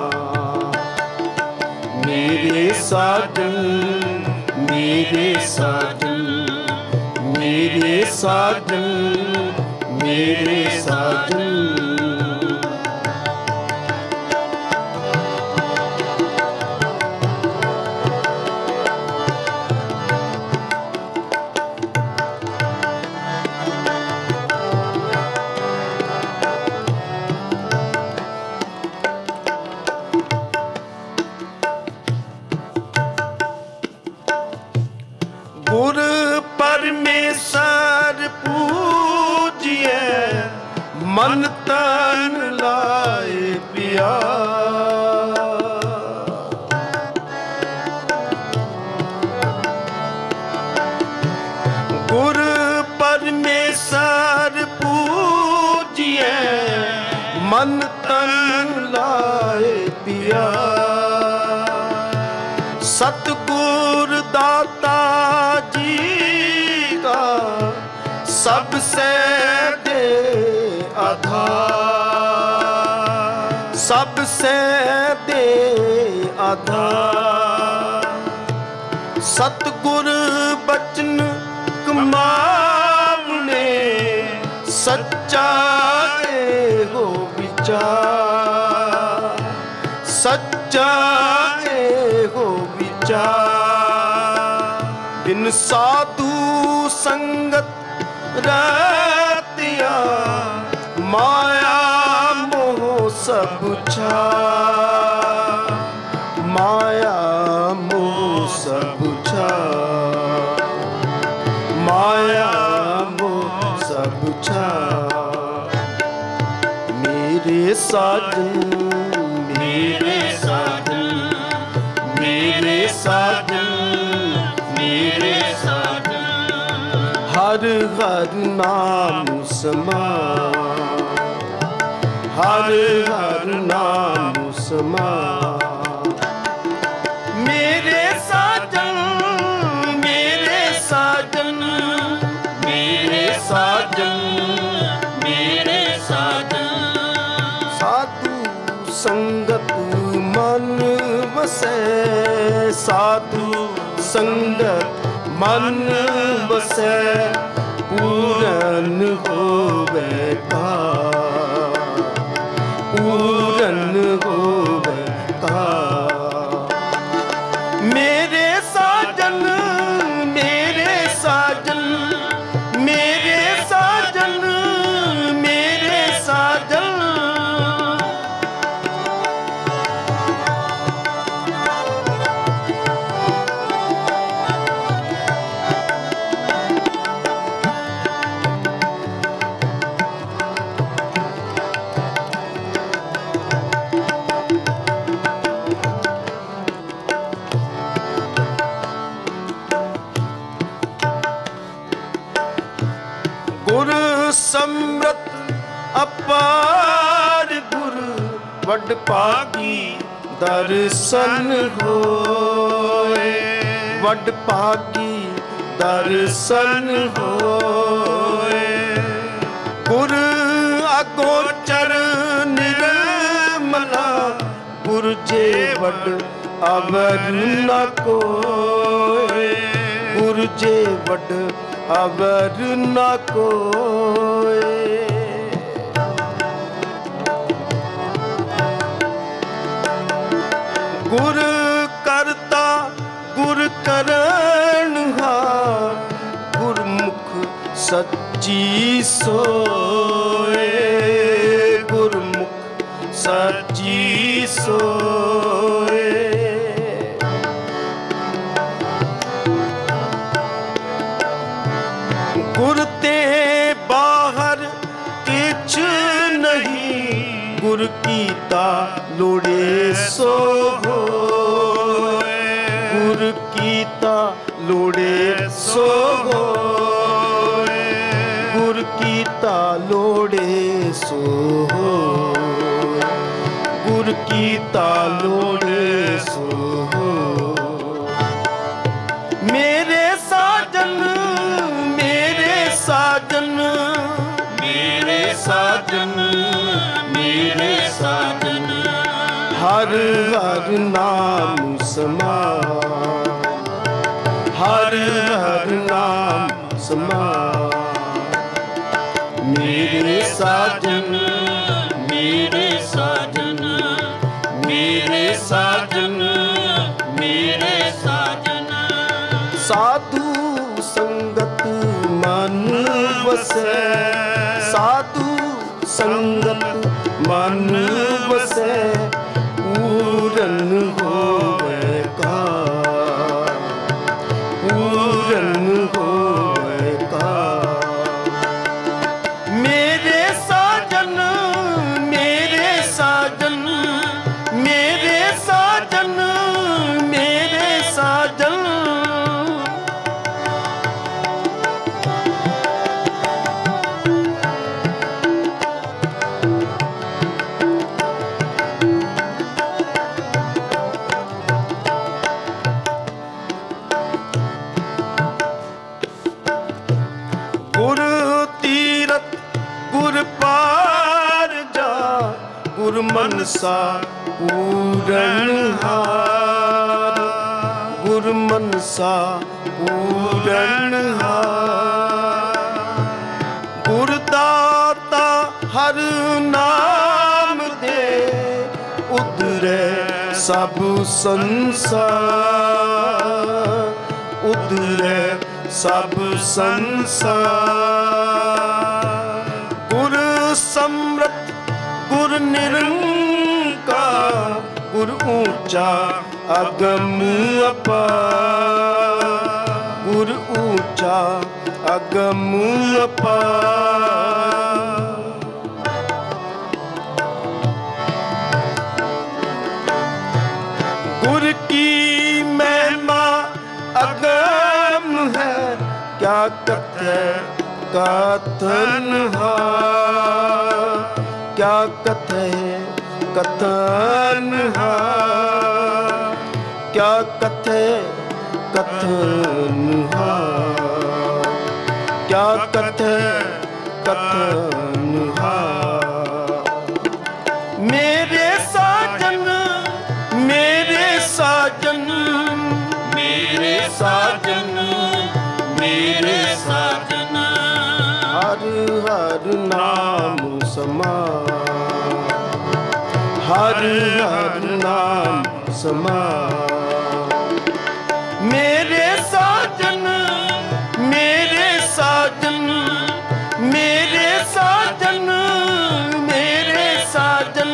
ਮੇਰੇ ਸਾਜਨ ਮੇਰੇ ਸਾਜਨ ਗੁਰ ਪਰਮੇਸ਼ਰ ਪੂਜੀਐ ਮਨ ਤਨ ਲਾਏ ਪਿਆ ਗੁਰ ਪਰਮੇਸ਼ਰ ਪੂਜੀਐ ਮਨ ਤਨ ਲਾਏ ਪਿਆ सतगुर दाता जी का सबसे दे आधार सबसे दे आधार सतगुर बचन कमावने सच्चा हो विचार सच्चा हो बिन साधु संगत रतिया माया मोह सब छा माया मोह सब छा माया मोह सब साजन मेरे साजन मेरे साजन मेरे साजन हर हर नाम समा हर हर नाम समा मेरे साजन मेरे साजन मेरे साजन मेरे साजन साधु संगत मन बसे साधु संगत मन बसे पूरन होवे का पूरन होवे का मेरे साजन मेरे साजन मेरे साजन मेरे साजन गुर समृत अपार गुर वड पागी दर्शन होए वड पागी दर्शन होए गुर अगोचर निर्मला गुर जे वड अवर न कोय गुर जे वड अवर न कोय गुर करता गुर करणहार गुरमुख सच्ची सोए गुरमुख सच्ची सोए गुर ते बाहर किछ नहीं गुर कीता लोड़े सो होए गुर कीता लोड़े सो होए गुर कीता लोड़े सो होए गुर कीता लोड़े सो होए मेरे साजन मेरे साजन मेरे साजन मेरे साजन हर हर नाम समा हर हर नाम समा मेरे साजन मेरे साजन मेरे साजन मेरे साजन साधु संगत मन बसे साधु संगत मन बसे पूरन होवे का पूरन होवे का मेरे साजन मेरे साजन मेरे साजन मेरे साजन गुर तीरथ गुर पार जा गुर मनसा पूरन हार गुर मनसा पूरन हार गुर दाता हर नाम दे उधरे सब संसार उधरे सब संसार गुर समृत गुर निरंकार गुर ऊंचा अगम अपार गुर ऊंचा अगम अपार क्या कथै कथनहार, क्या कथै कथनहार, क्या कथै कथनहार, क्या कथै कथनहार। मेरे साजन, मेरे साजन, मेरे साजन, मेरे साजन, हर हर नाम समान, हर हर नाम समान। मेरे साजन, मेरे साजन, मेरे साजन, मेरे साजन,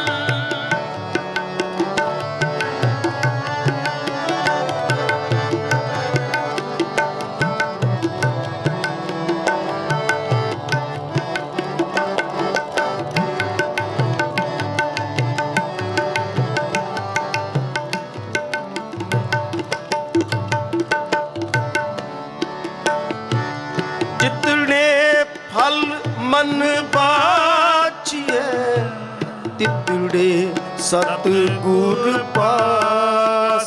फल मन बाछिए, तितड़े सतगुर पास।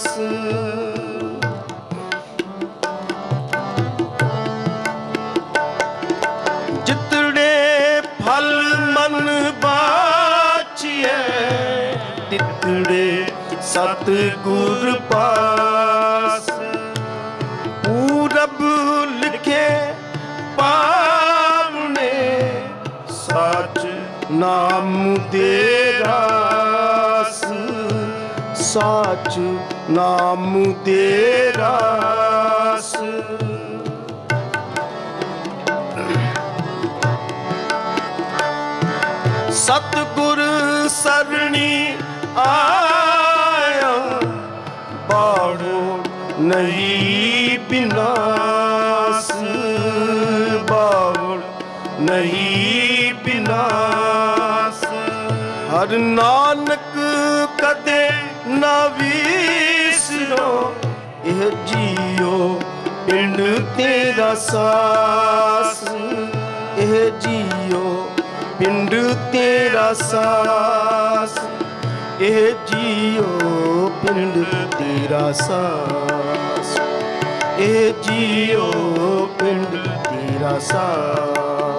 जितड़े फल मन बाछिए, तितड़े सतगुर पास। पूरब लिखे पावने, साच नाम दे रास, साच नाम दे रास। सतगुर सरणी आया, बाढ़ो नहीं विनाश, बाढ़ नहीं विनाश। हर नानक कदे ना विसरो, यह जियो पिंड तेरा सास, यह जियो पिंड तेरा सास, यह जियो पिंड तेरा सास, यह जियो पिंड तेरा सास।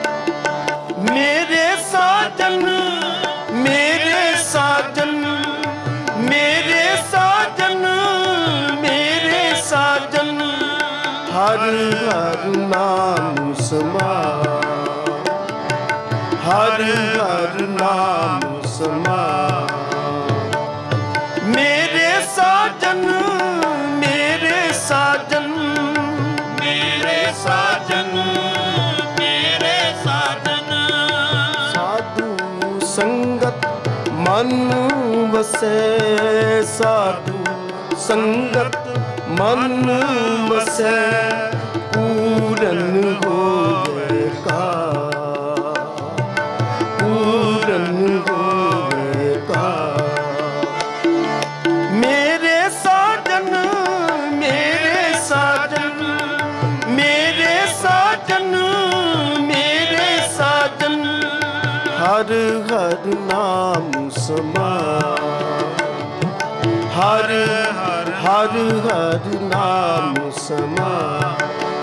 मेरे साजन, मेरे साजन, मेरे साजन, मेरे साजन, हर हर नाम समान, हर हर नाम समान। मेरे साजन, मेरे साजन, मेरे साजन, मेरे साजन, साधु संगत मन वसे, साधु संगत मन वसे, पूरन होवे का, पूरन होवे का। मेरे साजन, मेरे साजन, मेरे साजन, मेरे साजन, हर हर नाम समान, हर हर हर नाम समान।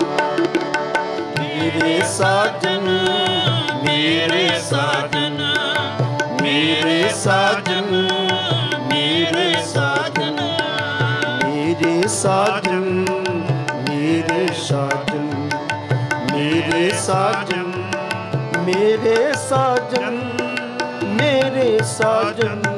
मेरे साजन, मेरे साजन, मेरे साजन, मेरे साजन, मेरे साजन, मेरे साजन, मेरे साजन, मेरे साजन, मेरे साजन।